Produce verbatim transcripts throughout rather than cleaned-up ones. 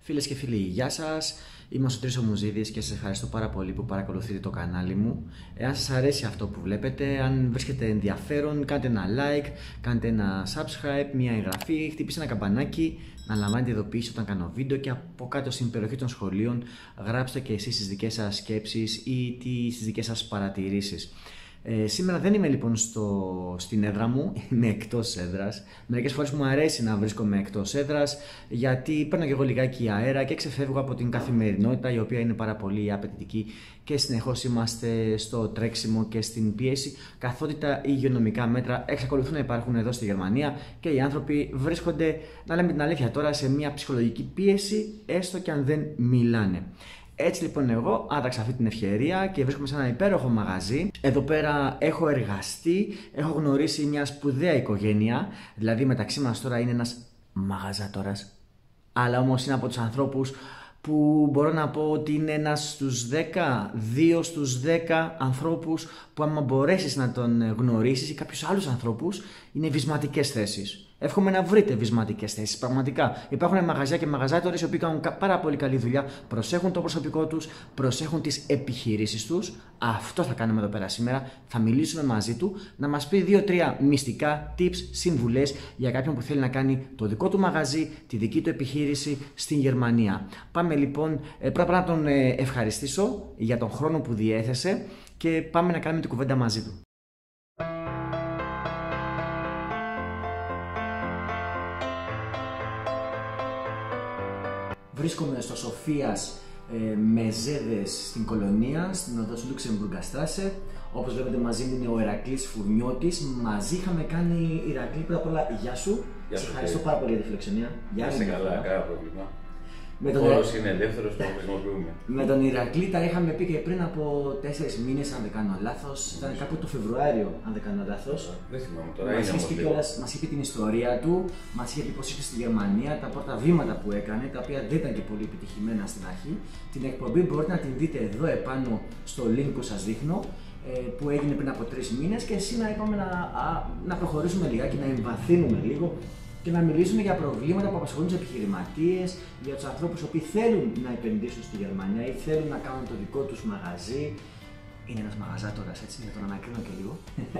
Φίλες και φίλοι, γεια σας. Είμαι ο Σωτήρης Ομουζίδης και σας ευχαριστώ πάρα πολύ που παρακολουθείτε το κανάλι μου. Εάν σας αρέσει αυτό που βλέπετε, αν βρίσκετε ενδιαφέρον, κάντε ένα like, κάντε ένα subscribe, μια εγγραφή, χτυπήστε ένα καμπανάκι να λαμβάνετε ειδοποίηση όταν κάνω βίντεο και από κάτω στην περιοχή των σχολείων γράψτε και εσείς τις δικές σας σκέψεις ή τις δικές σας παρατηρήσεις. Ε, σήμερα δεν είμαι λοιπόν στο, στην έδρα μου, είμαι εκτός έδρας. Μερικές φορές μου αρέσει να βρίσκομαι εκτός έδρας γιατί παίρνω και εγώ λιγάκι αέρα και ξεφεύγω από την καθημερινότητα, η οποία είναι πάρα πολύ απαιτητική και συνεχώς είμαστε στο τρέξιμο και στην πίεση, καθότι τα υγειονομικά μέτρα εξακολουθούν να υπάρχουν εδώ στη Γερμανία και οι άνθρωποι βρίσκονται, να λέμε την αλήθεια τώρα, σε μια ψυχολογική πίεση, έστω και αν δεν μιλάνε. Έτσι λοιπόν εγώ άδραξα αυτή την ευκαιρία και βρίσκομαι σε ένα υπέροχο μαγαζί. Εδώ πέρα έχω εργαστεί, έχω γνωρίσει μια σπουδαία οικογένεια, δηλαδή μεταξύ μας τώρα είναι ένας μαγαζάτορας, αλλά όμως είναι από τους ανθρώπους που μπορώ να πω ότι είναι ένας στους δέκα, δύο στους δέκα ανθρώπους που άμα μπορέσεις να τον γνωρίσεις ή κάποιους άλλους ανθρώπους είναι βυσματικές θέσεις. Εύχομαι να βρείτε βυσματικές θέσεις. Πραγματικά υπάρχουν μαγαζιά και μαγαζάτορες οι οποίοι κάνουν πάρα πολύ καλή δουλειά, προσέχουν το προσωπικό τους, προσέχουν τις επιχειρήσεις τους. Αυτό θα κάνουμε εδώ πέρα σήμερα. Θα μιλήσουμε μαζί του να μας πει δύο τρία μυστικά tips, συμβουλές για κάποιον που θέλει να κάνει το δικό του μαγαζί, τη δική του επιχείρηση στην Γερμανία. Πάμε λοιπόν, πρώτα να τον ευχαριστήσω για τον χρόνο που διέθεσε και πάμε να κάνουμε την κουβέντα μαζί του. Βρίσκομαι στο Σοφίας ε, Μεζέδες στην Κολονία, στην οδό Λουξεμβουργγκαστράσε. Όπως βλέπετε μαζί μου είναι ο Ηρακλής Φουρνιώτης. Μαζί είχαμε κάνει, Ηρακλή, πρώτα απ' όλα γεια σου. Σε ευχαριστώ πάρα πολύ για τη φιλοξενία. Γεια σου. Καλά, κανένα πρόβλημα. Με τον... Ο χώρος είναι ελεύθερος, το χρησιμοποιούμε. Με τον Ηρακλή τα είχαμε πει και πριν από τέσσερις μήνες, αν δεν κάνω λάθος. Ήταν κάπου το Φεβρουάριο, αν δεν κάνω λάθος. Δεν θυμάμαι τώρα. Μας είχε πει κιόλας, μας είχε πει την ιστορία του, μας είχε πει πως είχε στη Γερμανία, τα πρώτα βήματα που έκανε, τα οποία δεν ήταν και πολύ επιτυχημένα στην αρχή. Την εκπομπή μπορείτε να την δείτε εδώ επάνω στο link που σας δείχνω, που έγινε πριν από τρεις μήνες, και σήμερα είπαμε να, να προχωρήσουμε λιγάκι, να εμβαθύνουμε λίγο και να μιλήσουμε για προβλήματα που απασχολούν τους επιχειρηματίες, για τους ανθρώπους που θέλουν να επενδύσουν στη Γερμανία ή θέλουν να κάνουν το δικό τους μαγαζί. Είναι ένας μαγαζάτορας, έτσι, για τον ανακρίνω και λίγο.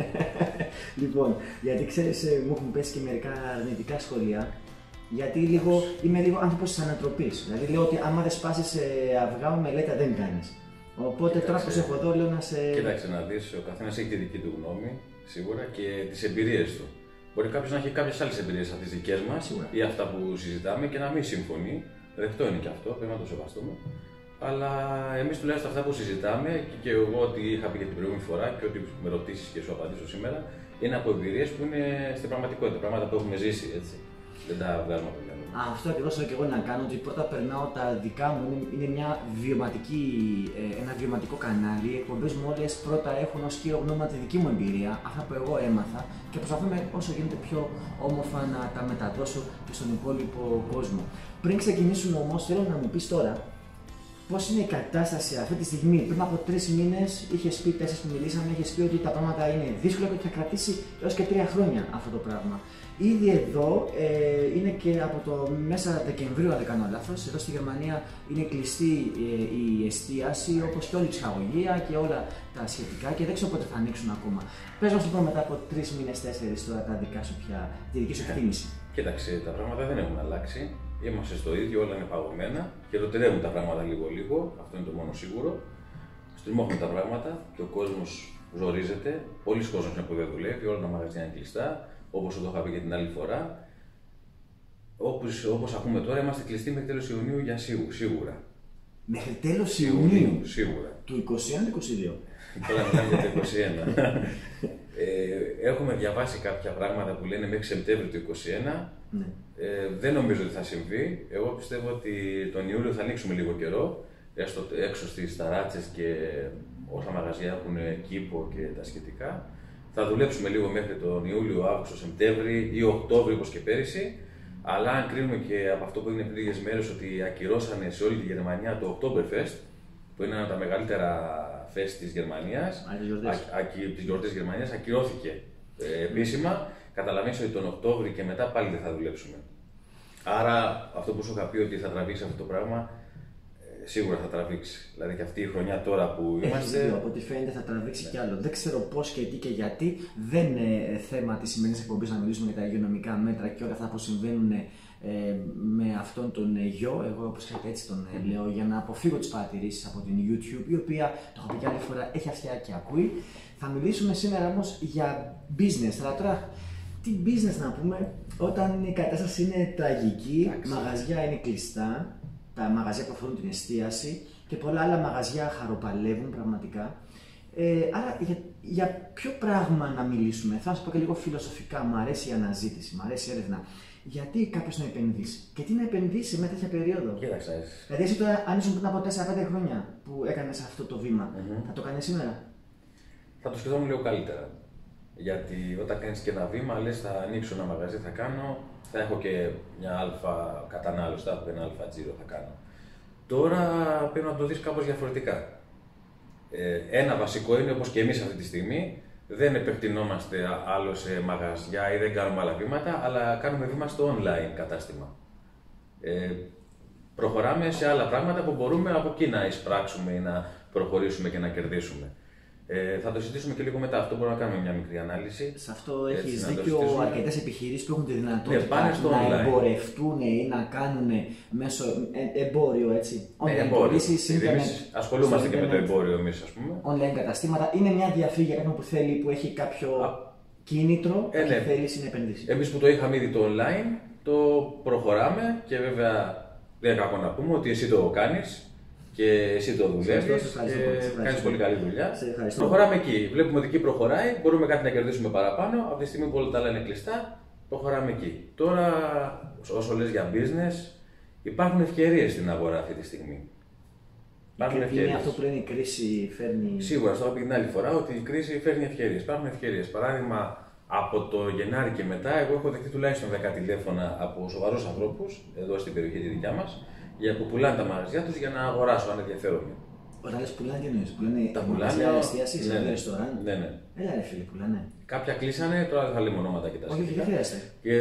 Λοιπόν, γιατί ξέρεις, μου έχουν πέσει και μερικά αρνητικά σχόλια. Γιατί λίγο, είμαι λίγο άνθρωπος της ανατροπής. Δηλαδή λέω ότι άμα δεν σπάσεις αυγά με μελέτα δεν κάνεις. Οπότε τώρα που σε έχω εδώ λέω να σε. Κοίταξε να δεις, ο καθένας έχει τη δική του γνώμη, σίγουρα, και τις εμπειρίες του. Μπορεί κάποιος να έχει κάποιες άλλες εμπειρίες από τις δικές μας ή αυτά που συζητάμε και να μην συμφωνεί. Δεκτό είναι και αυτό, πρέπει να το σεβαστούμε. Αλλά εμείς τουλάχιστον αυτά που συζητάμε, και εγώ ό,τι είχα πει για την προηγούμενη φορά και ό,τι με ρωτήσεις και σου απαντήσω σήμερα, είναι από εμπειρίες που είναι στην πραγματικότητα, πράγματα που έχουμε ζήσει, έτσι. Δεν τα βγάζουμε από το μυαλό. Αυτό ακριβώς θέλω και εγώ να κάνω, ότι πρώτα περνάω τα δικά μου, είναι, είναι μια βιωματική, ε, ένα βιωματικό κανάλι. Οι εκπομπές μου όλες πρώτα έχουν ως κύριο γνώμα τη δική μου εμπειρία, αυτά που εγώ έμαθα, και προσπαθούμε όσο γίνεται πιο όμορφα να τα μεταδώσω και στον υπόλοιπο κόσμο. Πριν ξεκινήσουμε όμως, θέλω να μου πεις τώρα πώς είναι η κατάσταση αυτή τη στιγμή. Πριν από τρεις μήνες είχες πει, τέσσερις που μιλήσαμε, είχες πει ότι τα πράγματα είναι δύσκολα και ότι θα κρατήσει έως και τρία χρόνια αυτό το πράγμα. Ήδη εδώ ε, είναι και από το μέσα Δεκεμβρίου, αν δεν κάνω λάθος, εδώ στη Γερμανία είναι κλειστή ε, η εστίαση, όπως και όλη η ψυχαγωγία και όλα τα σχετικά, και δεν ξέρω πότε θα ανοίξουν ακόμα. Πες μας λοιπόν μετά από τρεις μήνες, τέσσερις τώρα τα δικά σου πια, τη δική σου εκτίμηση. Κοίταξε, τα πράγματα δεν έχουν αλλάξει. Είμαστε στο ίδιο, όλα είναι παγωμένα. Χειροτερεύουν τα πράγματα λίγο-λίγο, αυτό είναι το μόνο σίγουρο. Στριμώχνουν τα πράγματα και ο κόσμος ζορίζεται. Πολλοί κόσμος είναι που δεν δουλεύει, όλα τα μαγαζιά είναι κλειστά. Όπως το είχα πει και την άλλη φορά, όπως, όπως ακούμε τώρα, είμαστε κλειστοί μέχρι τέλος Ιουνίου για σίγου, σίγουρα. Μέχρι τέλος Ιουνίου, σίγουρα. Του είκοσι ένα ή είκοσι δύο. Τώρα μιλάμε για το είκοσι ένα. ε, έχουμε διαβάσει κάποια πράγματα που λένε μέχρι Σεπτέμβριο του είκοσι ένα. Ναι. Ε, δεν νομίζω ότι θα συμβεί. Εγώ πιστεύω ότι τον Ιούλιο θα ανοίξουμε λίγο καιρό, έστω έξω στις ταράτσες και όσα μαγαζιά έχουν κήπο και τα σχετικά. Θα δουλέψουμε λίγο μέχρι τον Ιούλιο, Αύγουστο, Σεπτέμβρη ή Οκτώβριο όπως και πέρυσι. Αλλά αν κρίνουμε και από αυτό που έγινε πριν λίγες μέρες ότι ακυρώσανε σε όλη τη Γερμανία το Oktoberfest, που είναι ένα από τα μεγαλύτερα φεστ της Γερμανίας, τις γιορτές της Γερμανίας, ακυρώθηκε ε, επίσημα. Καταλαβαίνεις ότι τον Οκτώβριο και μετά πάλι δεν θα δουλέψουμε. Άρα, αυτό που σου είχα πει ότι θα τραβήξει αυτό το πράγμα, σίγουρα θα τραβήξει. Δηλαδή και αυτή η χρονιά τώρα που είμαστε. Έχει, από ό,τι φαίνεται θα τραβήξει ναι. κι άλλο. Δεν ξέρω πώς και τι και γιατί. Δεν είναι θέμα της σημερινής εκπομπής να μιλήσουμε για τα υγειονομικά μέτρα και όλα αυτά που συμβαίνουν ε, με αυτόν τον γιο. Εγώ, όπως είπατε, έτσι τον ε, λέω, για να αποφύγω τις παρατηρήσεις από την YouTube, η οποία, το έχω πει και άλλη φορά, έχει αυτιά και ακούει. Θα μιλήσουμε σήμερα όμως για business. Αλλά τώρα, τι business να πούμε όταν η κατάσταση είναι τραγική, Άξι. μαγαζιά είναι κλειστά. Τα μαγαζιά που αφορούν την εστίαση και πολλά άλλα μαγαζιά χαροπαλεύουν πραγματικά. Ε, άρα, για, για ποιο πράγμα να μιλήσουμε, θα σας πω και λίγο φιλοσοφικά. Μου αρέσει η αναζήτηση, μου αρέσει η έρευνα. Γιατί κάποιος να επενδύσει και τι να επενδύσει με τέτοια περίοδο. Κοίταξε. Δηλαδή, εσύ τώρα, αν ήσουν πριν από τέσσερα πέντε χρόνια που έκανες αυτό το βήμα, mm-hmm. θα το κάνεις σήμερα. Θα το σκεφτόμουν λίγο καλύτερα. Γιατί όταν κάνεις και ένα βήμα, λες θα ανοίξω ένα μαγαζί, θα κάνω. Θα έχω και μια αλφα κατανάλωση, θα έχω ένα αλφα τζίρο θα κάνω. Τώρα πρέπει να το δεις κάπως διαφορετικά. Ε, ένα βασικό είναι, όπως και εμείς αυτή τη στιγμή, δεν επεκτηνόμαστε άλλο σε μαγαζιά ή δεν κάνουμε άλλα βήματα, αλλά κάνουμε βήμα στο online κατάστημα. Ε, προχωράμε σε άλλα πράγματα που μπορούμε από εκεί να εισπράξουμε ή να προχωρήσουμε και να κερδίσουμε. Ε, θα το συζητήσουμε και λίγο μετά. Αυτό μπορούμε να κάνουμε μια μικρή ανάλυση. Σε αυτό έχει δίκιο. Αρκετές επιχειρήσεις που έχουν τη δυνατότητα ναι, να online. εμπορευτούν ή να κάνουν μέσω εμπόριο, έτσι. Ναι, εμπόριο. Εμείς ασχολούμαστε και με το εμπόριο εμείς, ας πούμε. Online καταστήματα. Είναι μια διαφύγη για κάποιον που θέλει, που έχει κάποιο Α, κίνητρο ε, και ναι. θέλει να επενδύσει. Εμείς που το είχαμε ήδη το online, το προχωράμε και βέβαια δεν είναι κακό να πούμε ότι εσύ το κάνεις. Και εσύ το δουλεύεις και κάνεις πολύ καλή δουλειά. Προχωράμε εκεί. Βλέπουμε ότι εκεί προχωράει, μπορούμε κάτι να κερδίσουμε παραπάνω. Από τη στιγμή που όλα τα άλλα είναι κλειστά, προχωράμε εκεί. Τώρα, όσο λες για business, υπάρχουν ευκαιρίες στην αγορά αυτή τη στιγμή. Υπάρχουν ευκαιρίες. Είναι αυτό που λένε η κρίση φέρνει. Σίγουρα, στο είπα την άλλη φορά ότι η κρίση φέρνει ευκαιρίες. Υπάρχουν ευκαιρίες. Παράδειγμα, από το Γενάρη και μετά, εγώ έχω δεχτεί τουλάχιστον δέκα τηλέφωνα από σοβαρούς ανθρώπους εδώ στην περιοχή τη δικιά μας. Για που πουλάνε τα μαγαζιά τους για να αγοράσω, αν ενδιαφέρονται. Όταν λες πουλάνε, τι εννοείς, πουλάνε τα πουλάνε εστίαση, σε ένα ρεστοράν. Ναι, ναι. Έλα ρε φίλε, πουλάνε. Κάποια κλείσανε, τώρα δεν θα λέμε ονόματα και τα σχετικά. Όχι, δεν χρειάζεται. Και,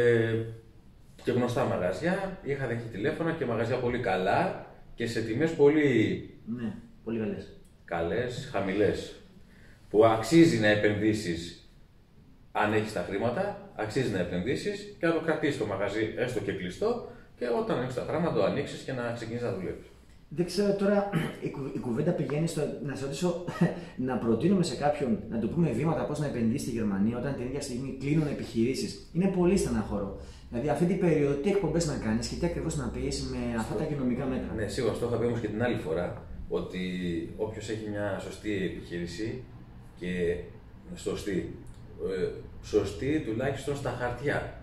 και γνωστά μαγαζιά, είχα δεχτεί τηλέφωνα και μαγαζιά πολύ καλά και σε τιμές πολύ. Ναι, πολύ καλές. Καλές, χαμηλές. Που αξίζει να επενδύσεις αν έχεις τα χρήματα, αξίζει να επενδύσεις και να το κρατήσεις το μαγαζί έστω και κλειστό. Και όταν έχεις τα πράγματα, το ανοίξεις και να ξεκινήσεις να δουλεύεις. Δεν ξέρω τώρα, η, κου, η κουβέντα πηγαίνει στο να σε ρωτήσω να προτείνουμε σε κάποιον να του πούμε βήματα πώς να επενδύσει στη Γερμανία όταν την ίδια στιγμή κλείνουν επιχειρήσεις. Είναι πολύ στεναχωρό. Δηλαδή, αυτή την περίοδο τι εκπομπές να κάνεις και τι ακριβώς να πεις με αυτά τα υγειονομικά μέτρα. Ναι, σίγουρα αυτό θα πει όμως και την άλλη φορά. Ότι όποιος έχει μια σωστή επιχείρηση και σωστή, ε, σωστή τουλάχιστον στα χαρτιά.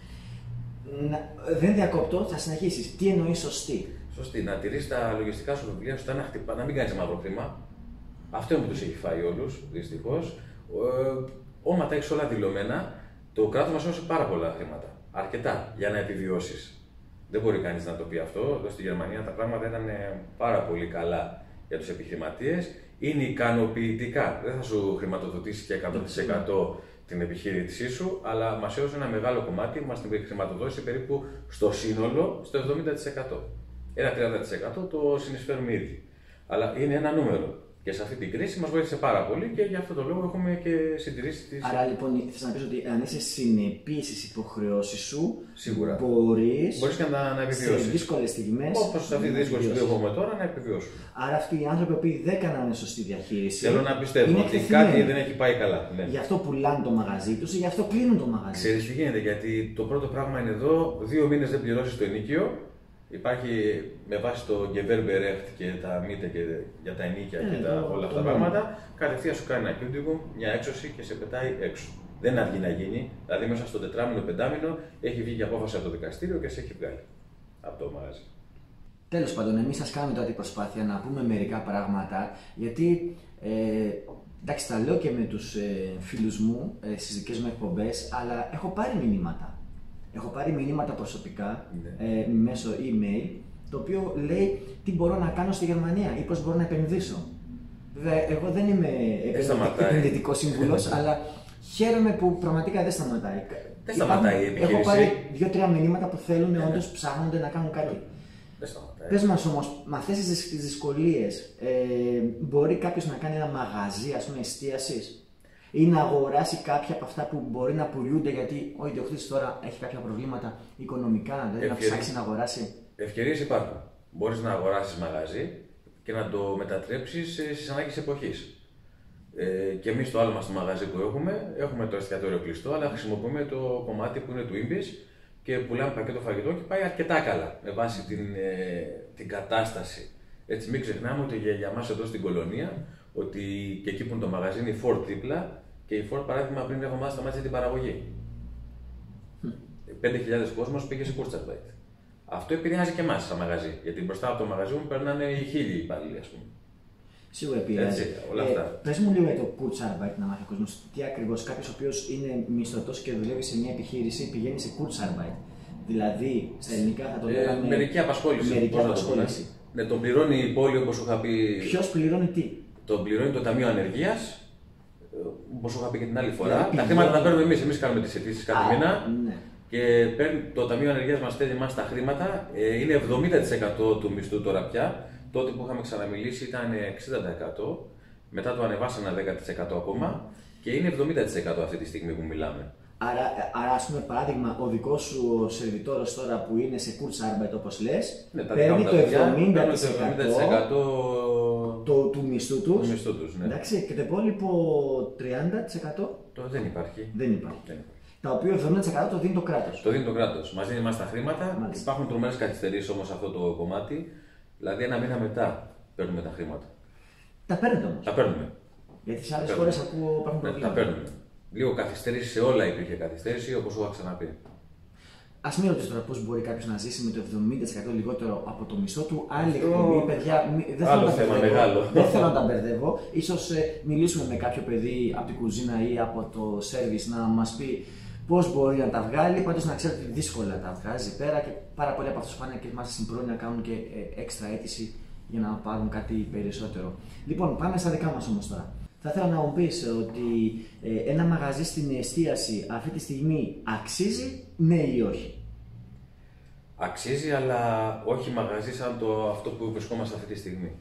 Να, δεν διακόπτω, θα συνεχίσεις. Τι εννοείς σωστή? Σωστή. Να τηρείς τα λογιστικά σου βιβλία, σωστά να, χτυπά, να μην κάνεις μαύρο χρήμα. Αυτό είναι που τους έχει φάει όλους, δυστυχώς. Ε, Όμα τα έχεις όλα δηλωμένα, το κράτος μας έδωσε πάρα πολλά χρήματα. Αρκετά για να επιβιώσεις. Δεν μπορεί κανείς να το πει αυτό. Εδώ στη Γερμανία τα πράγματα ήταν πάρα πολύ καλά για τους επιχειρηματίες. Είναι ικανοποιητικά. Δεν θα σου χρηματοδοτήσει και εκατό τοις εκατό την επιχείρησή σου, αλλά μας έδωσε ένα μεγάλο κομμάτι, μας την χρηματοδότησε περίπου στο σύνολο στο εβδομήντα τοις εκατό. Ένα τριάντα τοις εκατό το συνεισφέρουμε ήδη. Αλλά είναι ένα νούμερο. Και σε αυτή την κρίση μας βοήθησε πάρα πολύ και γι' αυτό το λόγο έχουμε και συντηρήσει τις. Άρα λοιπόν, θες να πεις ότι αν είσαι συνεπής στις υποχρεώσεις σου, σίγουρα μπορείς, μπορείς και να, να επιβιώσεις. Σε δύσκολες στιγμές. Όπως σε αυτή τη δύσκολη στιγμή που έχουμε τώρα, να επιβιώσουν. Άρα αυτοί οι άνθρωποι που δεν έκαναν σωστή διαχείριση. Θέλω να πιστεύω ότι κάτι δεν έχει πάει καλά. Ναι. Γι' αυτό πουλάνε το μαγαζί τους ή γι' αυτό κλείνουν το μαγαζί. Ξέρεις τι γίνεται, γιατί το πρώτο πράγμα είναι εδώ, δύο μήνες δεν πληρώσεις το ενοίκιο. Υπάρχει με βάση το Gewerberecht και τα μήτε και για τα ενίκια ε, και τα, το, όλα αυτά τα πράγματα, κατευθείαν σου κάνει ένα Kündigung, μια έξωση και σε πετάει έξω. Δεν αργεί να γίνει, δηλαδή μέσα στο τετράμινο, πεντάμινο έχει βγει και απόφαση από το δικαστήριο και σε έχει βγάλει από το μαγαζί. Τέλος πάντων, εμείς σας κάνουμε τώρα την προσπάθεια να πούμε μερικά πράγματα, γιατί ε, εντάξει, τα λέω και με τους ε, φίλους μου ε, στις δικές μου εκπομπές, αλλά έχω πάρει μηνύματα. Έχω πάρει μηνύματα προσωπικά ναι. ε, μέσω email, το οποίο λέει τι μπορώ να κάνω στη Γερμανία ή πώς μπορώ να επενδύσω. Βέβαια, εγώ δεν είμαι επενδυτικός σύμβουλος, αλλά χαίρομαι που πραγματικά δεν σταματάει. Δεν σταματάει η επιχείρηση. Έχω πάρει δύο-τρία μηνύματα που θέλουν, ναι, όντως ψάχνονται να κάνουν κάτι. Δεν σταματάει. Πες μας όμως, με αυτές τις δυσκολίες, ε, μπορεί κάποιος να κάνει ένα μαγαζί, ας πούμε, εστίασης ή να αγοράσει κάποια από αυτά που μπορεί να πουλούνται, γιατί ο ιδιοκτήτης τώρα έχει κάποια προβλήματα οικονομικά, δηλαδή να ψάξει να αγοράσει. Ευκαιρίες υπάρχουν. Μπορείς να αγοράσεις μαγαζί και να το μετατρέψεις στις ανάγκες εποχής. Ε, και εμείς το άλλο μας το μαγαζί που έχουμε, έχουμε το εστιατόριο κλειστό, αλλά χρησιμοποιούμε το κομμάτι που είναι του Imbiss και πουλάμε πακέτο φαγητό και πάει αρκετά καλά με βάση την, ε, την κατάσταση. Έτσι, μην ξεχνάμε ότι για, για μας εδώ στην κολονία, ότι και εκεί που είναι το μαγαζί είναι η Ford δίπλα και η Ford, παράδειγμα, πριν μια εβδομάδα σταμάτησε την παραγωγή. Mm. πέντε χιλιάδες κόσμος πήγε σε Kurzarbeit. Αυτό επηρεάζει και εμάς σαν μαγαζί, γιατί μπροστά από το μαγαζί μου περνάνε οι χίλιοι υπάλληλοι, ας πούμε. Σίγουρα επηρεάζει. Έτσι, όλα αυτά. Ε, πες μου λίγο για το Kurzarbeit, να μάθει ο κόσμος. Τι ακριβώς, κάποιος ο οποίος είναι μισθωτός και δουλεύει σε μια επιχείρηση πηγαίνει σε Kurzarbeit. Δηλαδή, στα ελληνικά θα το λέγαμε. Ε, μερική απασχόληση. Μερική απασχόληση. Ναι, τον πληρώνει η πόλη, όπως σου είχα πει. Ποιος πληρώνει τι? Τον πληρώνει το Ταμείο Ανεργίας, όπως σου είχα πει και την άλλη φορά. Δηλαδή, τα χρήματα τα παίρνουμε εμείς. Εμείς κάνουμε τις αιτήσεις κάθε μήνα. Ναι. Και παίρνει, το Ταμείο Ανεργίας μας στέλνει εμάς τα χρήματα. Ε, είναι εβδομήντα τοις εκατό του μισθού τώρα πια. Τότε που είχαμε ξαναμιλήσει ήταν εξήντα τοις εκατό. Μετά το ανεβάσανε ένα δέκα τοις εκατό ακόμα. Και είναι εβδομήντα τοις εκατό αυτή τη στιγμή που μιλάμε. Άρα, άρα, ας πούμε, παράδειγμα, ο δικός σου σερβιτόρος τώρα που είναι σε Kurzarbeit, όπως λες, ναι, παίρνει το εβδομήντα τοις εκατό το... του μισθού τους. Του μισθού τους, ναι. Εντάξει, και το υπόλοιπο τριάντα τοις εκατό το δεν υπάρχει. Δεν υπάρχει. Δεν υπάρχει. Τα οποία εβδομήντα τοις εκατό το δίνει το κράτος. Το δίνει το κράτος. Μας δίνει εμάς τα χρήματα. Μάλιστα. Υπάρχουν τρομερές καθυστερήσεις όμως σε αυτό το κομμάτι. Δηλαδή, ένα μήνα μετά παίρνουμε τα χρήματα. Τα παίρνετε όμως. Τα παίρνουμε. Γιατί σε άλλες χώρες ακούω υπάρχουν ναι, προβλήματα. τα παίρνουμε. Λίγο καθυστέρηση σε όλα υπήρχε καθυστέρηση, όπως σου είχα ξαναπεί. Ας μην ρωτήσω τώρα πώς μπορεί κάποιος να ζήσει με το εβδομήντα τοις εκατό λιγότερο από το μισθό του. Άλλη εκπομπή, παιδιά. Δεν θέλω, Άλλο θέμα, μεγάλο. δεν θέλω να τα μπερδεύω. Ίσως ε, μιλήσουμε με κάποιο παιδί από την κουζίνα ή από το σέρβις να μας πει πώς μπορεί να τα βγάλει. Πάντως να ξέρετε ότι δύσκολα τα βγάζει πέρα και πάρα πολλοί από αυτούς πάνε και μάλιστα στην πρόνοια να κάνουν και ε, έξτρα αίτηση για να πάρουν κάτι περισσότερο. Λοιπόν, πάμε στα δικά μας όμως τώρα. Θα ήθελα να μου πεις ότι ε, ένα μαγαζί στην εστίαση αυτή τη στιγμή αξίζει, ναι ή όχι? Αξίζει, αλλά όχι μαγαζί σαν το, αυτό που βρισκόμαστε αυτή τη στιγμή.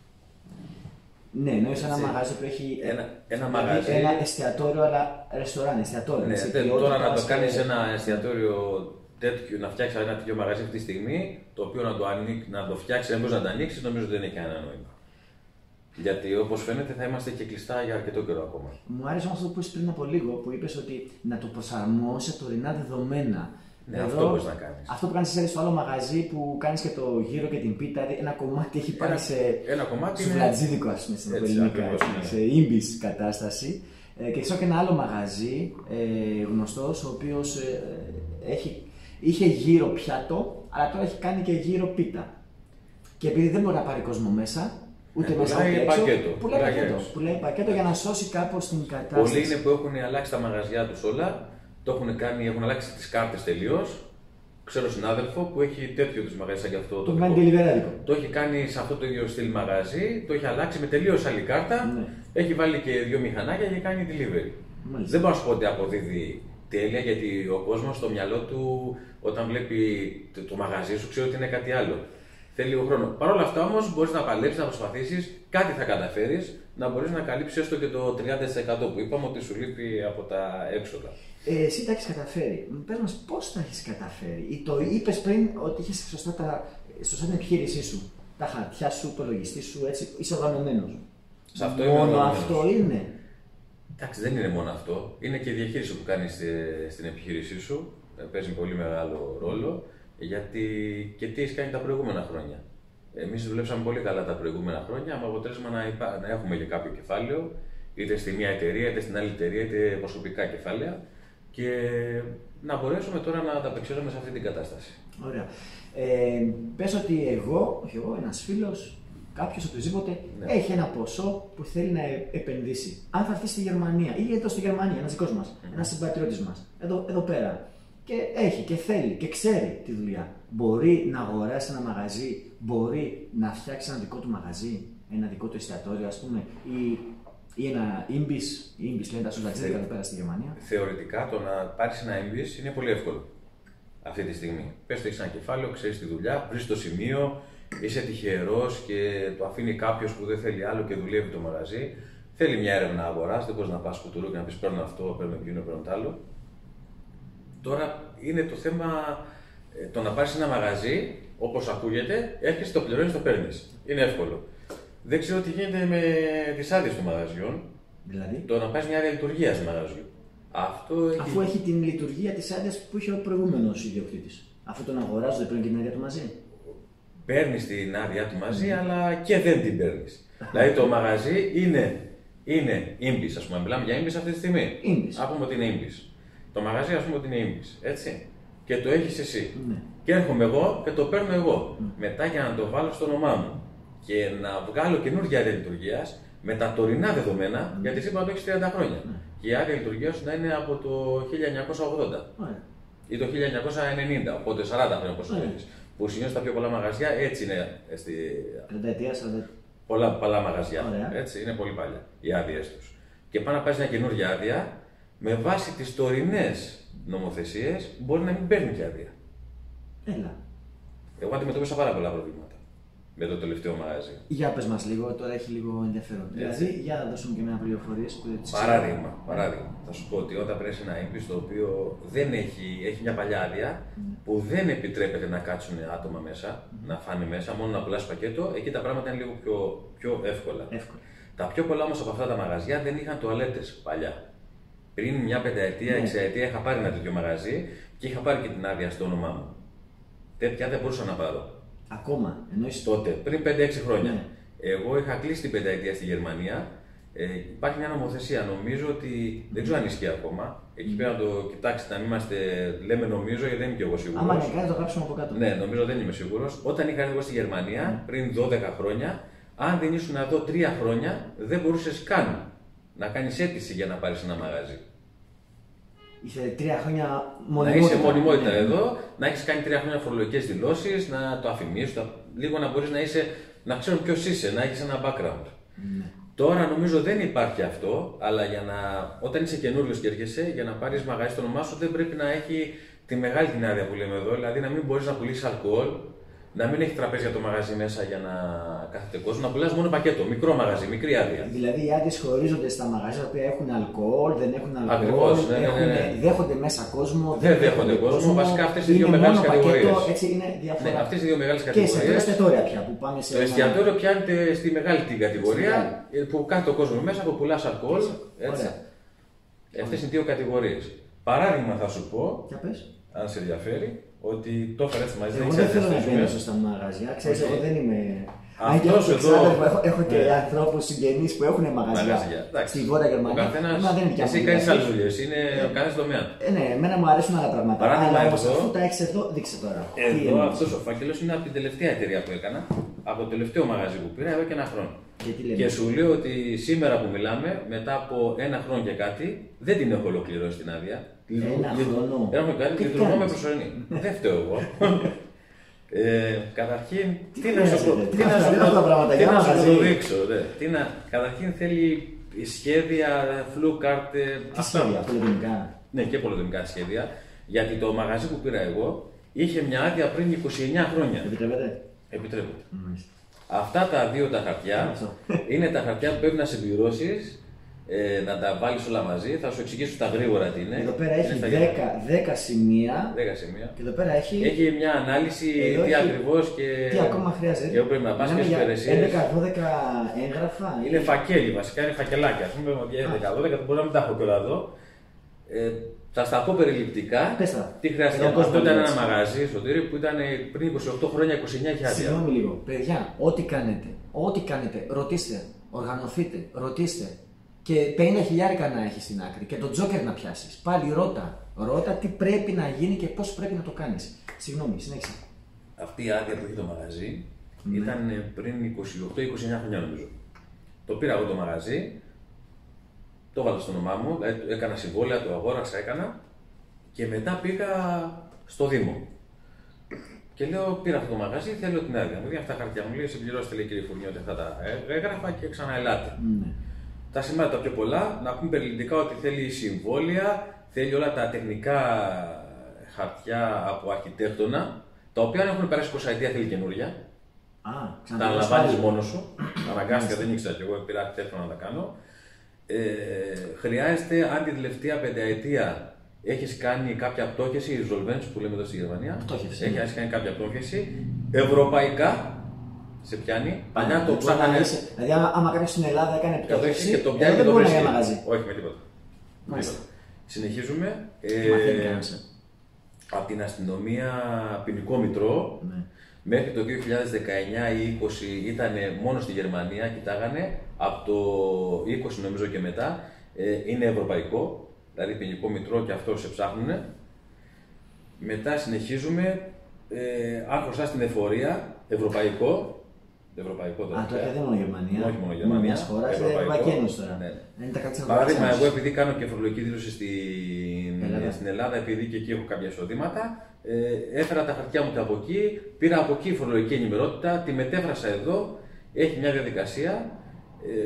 Ναι, εννοείς ένα μαγαζί που έχει ένα, ένα, δηλαδή μαγαζί... ένα εστιατόριο, αλλά ρεστοράν, εστιατόριο. Ναι, έτσι, δε, τώρα να το και... κάνεις ένα εστιατόριο τέτοιο, να φτιάξεις ένα τέτοιο μαγαζί αυτή τη στιγμή, το οποίο να το, ανοίξει, να το φτιάξεις, δεν μπορείς να το ανοίξεις, νομίζω ότι δεν έχει κανένα νόημα. Γιατί όπως φαίνεται θα είμαστε και κλειστά για αρκετό καιρό ακόμα. Μου άρεσε όμως αυτό που είπες πριν από λίγο, που είπες ότι να το προσαρμόσει σε τωρινά δεδομένα. Ναι, εδώ, αυτό μπορείς να κάνεις. Αυτό που κάνεις εσύ στο άλλο μαγαζί που κάνεις και το γύρο και την πίτα, ένα κομμάτι έχει πάει ένα, σε ένα κομμάτι σουβλατζίδικο, ας πούμε, στην ελληνικά, ναι. Σε Imbiss κατάσταση. Ε, και ξέρω και ένα άλλο μαγαζί ε, γνωστός, ο οποίος ε, έχει, είχε γύρο πιάτο, αλλά τώρα έχει κάνει και γύρο πίτα. Και επειδή δεν μπορεί να πάρει κόσμο μέσα, ούτε ε, μέσα πουλάει έξω, πακέτο. Πουλάει πακέτο. Πουλάει πακέτο για να σώσει κάπως την κατάσταση. Πολλοί είναι που έχουν αλλάξει τα μαγαζιά τους όλα, το έχουν, κάνει, έχουν αλλάξει τις κάρτες τελείως. Ξέρω συνάδελφο που έχει τέτοιο τους μαγαζί σαν και αυτό. Το κάνει delivery. Το έχει κάνει σε αυτό το ίδιο στυλ μαγαζί, το έχει αλλάξει με τελείως άλλη κάρτα. Ναι. Έχει βάλει και δύο μηχανάκια και κάνει delivery. Μάλιστα. Δεν μπορώ να σου πω ότι αποδίδει τέλεια, γιατί ο κόσμος στο μυαλό του όταν βλέπει το, το μαγαζί σου ξέρει ότι είναι κάτι άλλο. Θέλει λίγο χρόνο. Παρ' όλα αυτά όμως μπορείς να παλέψεις, να προσπαθήσεις, κάτι θα καταφέρεις, να μπορείς να καλύψεις έστω και το τριάντα τοις εκατό που είπαμε ότι σου λείπει από τα έξοδα. Ε, εσύ τα έχεις καταφέρει. Πες μας πώς τα έχεις καταφέρει. Ή το είπες πριν ότι είχες σωστά, τα, σωστά την επιχείρησή σου. Τα χαρτιά σου, το λογιστή σου, έτσι, είσαι οργανωμένος. Σε αυτό μόνο αυτό είναι. Εντάξει, δεν είναι μόνο αυτό. Είναι και η διαχείριση που κάνεις στην επιχείρησή σου. Παίζει πολύ μεγάλο ρόλο. Γιατί και τι έχει κάνει τα προηγούμενα χρόνια. Εμείς δουλέψαμε πολύ καλά τα προηγούμενα χρόνια, με αποτέλεσμα να, υπά... να έχουμε και κάποιο κεφάλαιο, είτε στη μία εταιρεία, είτε στην άλλη εταιρεία, είτε προσωπικά κεφάλαια, και να μπορέσουμε τώρα να ανταπεξέλθουμε σε αυτή την κατάσταση. Ωραία. Ε, πες ότι εγώ, όχι εγώ, ένας φίλος, κάποιος οποιοδήποτε, ναι, έχει ένα ποσό που θέλει να επενδύσει. Αν θα έρθει στη Γερμανία ή εδώ στη Γερμανία, ένας δικός μας, mm-hmm. ένας συμπατριώτης μας, εδώ, εδώ πέρα. Και έχει και θέλει και ξέρει τη δουλειά. Μπορεί να αγοράσει ένα μαγαζί, μπορεί να φτιάξει ένα δικό του μαγαζί, ένα δικό του εστιατόριο, ας πούμε, ή Ή ένα Imbis, Imbis λένε τα σουζατζίδικα εδώ πέρα στη Γερμανία. Θεωρητικά το να πάρεις ένα Imbis είναι πολύ εύκολο αυτή τη στιγμή. Πες το έχεις ένα κεφάλαιο, ξέρεις τη δουλειά, βρεις το σημείο, είσαι τυχερός και το αφήνει κάποιος που δεν θέλει άλλο και δουλεύει το μαγαζί. Θέλει μια έρευνα αγοράς, δεν μπορείς να πας κουτουρού και να πεις παίρνω αυτό, παίρνω εκείνο, παίρνω τ' άλλο. Τώρα είναι το θέμα το να πάρεις ένα μαγαζί, όπως ακούγεται, έρχεσαι, το πληρώνεις, το παίρνεις. Είναι εύκολο. Δεν ξέρω τι γίνεται με τις άδειες των μαγαζιών. Δηλαδή. Το να πάρεις μια άδεια λειτουργίας μαγαζιού. Αυτό Αφού έχει... έχει την λειτουργία της άδειας που είχε ο προηγούμενος ιδιοκτήτης. Αφού τον αγοράζει, δεν παίρνει και την άδεια του μαζί. Παίρνεις την άδεια του μαζί, mm. αλλά και δεν την παίρνεις. Δηλαδή το μαγαζί είναι, είναι Imbis, ας πούμε. Μιλάμε για Imbis αυτή τη στιγμή. Imbis. Α πούμε ότι είναι Imbis. Το μαγαζί, ας πούμε ότι είναι Imbis. Έτσι. Και το έχεις εσύ. Mm. Και έρχομαι εγώ και το παίρνω εγώ. Mm. Μετά για να το βάλω στο όνομά μου και να βγάλω καινούργια άδεια λειτουργίας με τα τωρινά δεδομένα, mm. γιατί εσύ είπα να το έχεις τριάντα χρόνια. Mm. Και η άδεια λειτουργίας να είναι από το χίλια εννιακόσια ογδόντα mm. ή το χίλια εννιακόσια ενενήντα, οπότε σαράντα χρόνια όπως mm. έχεις. Που συνήθως τα πιο πολλά μαγαζιά έτσι είναι. Στη... τριάντα, σαράντα. Πολλά, πολλά μαγαζιά. Ωραία. Έτσι, είναι πολύ παλιά οι άδειες τους. Και πάνε να πάρεις μια καινούργια άδεια, με βάση τις τωρινές νομοθεσίες μπορεί να μην παίρνει και άδεια. Έλα. Εγώ αντιμετώπισα πάρα πολλά προβλήματα με το τελευταίο μαγαζί. Για πες μας λίγο, τώρα έχει λίγο ενδιαφέρον. Έτσι. Δηλαδή, για να δώσουμε και μια πληροφορίες που δεν τις ξέρω. Παράδειγμα, παράδειγμα. Θα σου πω ότι όταν πρέπει ένα Imbis το οποίο δεν έχει, έχει μια παλιά άδεια mm. που δεν επιτρέπεται να κάτσουν άτομα μέσα, mm. να φάνε μέσα, μόνο να πουλάς πακέτο, εκεί τα πράγματα είναι λίγο πιο, πιο εύκολα. Εύκολα. Τα πιο πολλά όμως από αυτά τα μαγαζιά δεν είχαν τουαλέτες παλιά. Πριν μια πενταετία, mm. εξαετία είχα πάρει ένα τέτοιο μαγαζί και είχα πάρει και την άδεια στο όνομά μου. Τέτοια δεν μπορούσα να πάρω. Ακόμα, εννοείς τότε, πριν πέντε έξι χρόνια. Ναι. Εγώ είχα κλείσει την πενταετία στη Γερμανία. Ε, υπάρχει μια νομοθεσία, νομίζω ότι δεν ξέρω αν ισχύει ακόμα. Εκεί πέρα να το κοιτάξετε, να μην είμαστε, λέμε νομίζω, γιατί δεν είμαι και εγώ σίγουρος. Άμα είναι κάτι, το γράψουμε από κάτω. Ναι, νομίζω δεν είμαι σίγουρος. Όταν είχα έρθει εγώ στη Γερμανία, mm. πριν δώδεκα χρόνια, αν δεν ήσουν εδώ τρία χρόνια, δεν μπορούσες καν να κάνεις αίτηση για να πάρεις ένα μαγαζί. Είσαι τρία χρόνια μονιμότητα. Να είσαι μονιμότητα ναι. εδώ, να έχεις κάνει τρία χρόνια φορολογικές δηλώσεις, να το αφημίσεις, λίγο να μπορείς να είσαι, να ξέρουν ποιος είσαι, να έχεις ένα background. Ναι. Τώρα νομίζω δεν υπάρχει αυτό, αλλά για να, όταν είσαι καινούριος και έρχεσαι, για να πάρεις μαγαζί στο όνομά σου, δεν πρέπει να έχει τη μεγάλη την άδεια που λέμε εδώ, δηλαδή να μην μπορείς να πουλήσεις αλκοόλ, να μην έχει τραπέζια το μαγαζί μέσα για να κάθεται κόσμο, να πουλάς μόνο πακέτο, μικρό μαγαζί, μικρή άδεια. Δηλαδή οι άδειες χωρίζονται στα μαγαζιά που έχουν αλκοόλ, δεν έχουν αλκοόλ, Ακριβώς, ναι, ναι, ναι, ναι. δέχονται μέσα κόσμο, δεν δέχονται κόσμο. κόσμο. Βασικά αυτές οι δύο μεγάλες κατηγορίες. Έτσι είναι διαφορά. Ναι, αυτές οι δύο μεγάλες κατηγορίες. Και σε εστιατόρια πια που πάμε σε. Το εστιατόριο πιάνεται στη μεγάλη την κατηγορία που κάθεται ο κόσμο μέσα, που πουλάς αλκοόλ. Αυτές είναι δύο κατηγορίες. Παράδειγμα θα σου πω, αν σε ενδιαφέρει, ότι το έφερα έτσι μαζί. Εγώ δεν θέλω να μπαίνω στα μαγαζιά, ξέρεις, εγώ δεν είμαι. Αυτός εδώ. Έχω, έχω και yeah. ανθρώπους συγγενείς που έχουν μαγαζιά. Στη Βόρεια Γερμανία. Εσύ κάνεις άλλες δουλειές, είναι ο καθένας τομέα. Ε, ναι, εμένα μου αρέσουν άλλα πράγματα. Παράδειγμα, αλλά εδώ, αφού τα έχεις εδώ, δείξε τώρα. Εδώ αυτός ο φάκελος είναι από την τελευταία εταιρεία που έκανα, από το τελευταίο μαγαζί που πήρα εδώ και ένα χρόνο. Και, και σου λέω ότι σήμερα που μιλάμε, μετά από ένα χρόνο και κάτι, δεν την έχω ολοκληρώσει την άδεια. Ένα χρόνο. Έχουμε κάνει και λειτουργώ με προσωρινή. Δεν φταίω εγώ. Ε, καταρχήν, τι, τι να σου πω, τι να σου το δείξω. Τι να, καταρχήν θέλει σχέδια, φλου-κάρτε. Τι σχέδια, πολυδομικά. Ναι, και πολυδομικά σχέδια. Γιατί το μαγαζί που πήρα εγώ είχε μια άδεια πριν είκοσι εννιά χρόνια. Επιτρέπεται. Επιτρέπεται. Mm. Αυτά τα δύο τα χαρτιά είναι τα χαρτιά που πρέπει να συμπληρώσεις. Ε, να τα βάλεις όλα μαζί, θα σου εξηγήσω τα γρήγορα τι είναι. Εδώ πέρα έχει δέκα σημεία. δέκα σημεία. Και εδώ πέρα έχει, έχει μια ανάλυση τι ακριβώς και. Τι ακόμα χρειάζεται. Και πρέπει να πας και στις υπηρεσίες. έντεκα δώδεκα έγγραφα. Είναι φακέλοι, βασικά είναι φακελάκια. Α πούμε ότι έντεκα δώδεκα, μπορεί να μην τα έχω και όλα εδώ. Ε, θα στα πω περιληπτικά. Πέστα. Τι χρειάζεται. Αυτό ήταν ένα μαγαζί στο Τύρι που ήταν πριν είκοσι οκτώ χρόνια, είκοσι εννιά είχε άδεια. Συγγνώμη λίγο. Παιδιά, ό,τι κάνετε, ό,τι κάνετε, ρωτήστε, οργανωθείτε, ρωτήστε. Και πενήντα χιλιάρικα να έχει στην άκρη και τον τζόκερ να πιάσεις. Πάλι ρώτα. Ρώτα τι πρέπει να γίνει και πώς πρέπει να το κάνεις. Συγγνώμη, συνέχισε. Αυτή η άδεια που είχε το μαγαζί mm. ήταν πριν είκοσι οκτώ είκοσι εννιά χρόνια νομίζω. Το πήρα εγώ το μαγαζί, το βάλα στο όνομά μου, έκανα συμβόλαια, το αγόρασα, έκανα και μετά πήγα στο Δήμο. Και λέω: πήρα αυτό το μαγαζί, θέλω την άδεια. Μου δίνει αυτά τα χαρτιά μου, λέει: συμπληρώστε, λέει, κύριε Φουρνιώτη, αυτά τα έγραφα και ξαναελάτε. Mm. τα σημάδια τα πιο πολλά, να πούμε περιληπτικά ότι θέλει συμβόλαια, θέλει όλα τα τεχνικά χαρτιά από αρχιτέκτονα, τα οποία αν έχουν περάσει εικοσαετία θέλει καινούρια. Α, τα αναλαμβάνεις μόνος σου. Αναγκάστηκα, δεν ήξερα κι εγώ, πήρα αρχιτέκτονα να τα κάνω. Ε, χρειάζεται, αν την τελευταία πενταετία έχεις κάνει κάποια πτώχευση, η Solvency που λέμε εδώ στη Γερμανία. Πτώχευση. Έχεις κάνει κάποια πτώχευση. Ευρωπαϊκά σε πιάνει. Παλιά το ψάχνανε. Δηλαδή, άμα κάποιος στην Ελλάδα έκανε πτώχευση, και το πιάνει και δεν το μπορεί να βρίσκει. μαγαζί. Όχι με τίποτα. Μάλιστα. Συνεχίζουμε. Τι μαθαίνει κανείς, ε? Από την αστυνομία ποινικό μητρό. Ναι. Μέχρι το δύο χιλιάδες δεκαεννιά ή είκοσι ήταν μόνο στη Γερμανία, κοιτάγανε. Από το είκοσι νομίζω και μετά ε, είναι ευρωπαϊκό, δηλαδή ποινικό μητρό και αυτό σε ψάχνουνε. Μετά συνεχίζουμε, ε, αν χρωστάς στην εφορία, ευρωπαϊκό. Ευρωπαϊκό τώρα. Α, τώρα δεν είναι μόνο Γερμανία. Όχι μόνο Γερμανία. Μια χώρα, είναι Ευρωπαϊκή Ένωση τώρα. Ναι. Είναι τα κράτη της Παράδειγμα, Ευρωπαϊκής εγώ Ένωσης. επειδή κάνω και φορολογική δήλωση στην Ελλάδα, στην Ελλάδα επειδή και εκεί έχω κάποια εισοδήματα, ε, έφερα τα χαρτιά μου και από εκεί, πήρα από εκεί φορολογική ενημερότητα, τη μετέφρασα εδώ, έχει μια διαδικασία. Ε,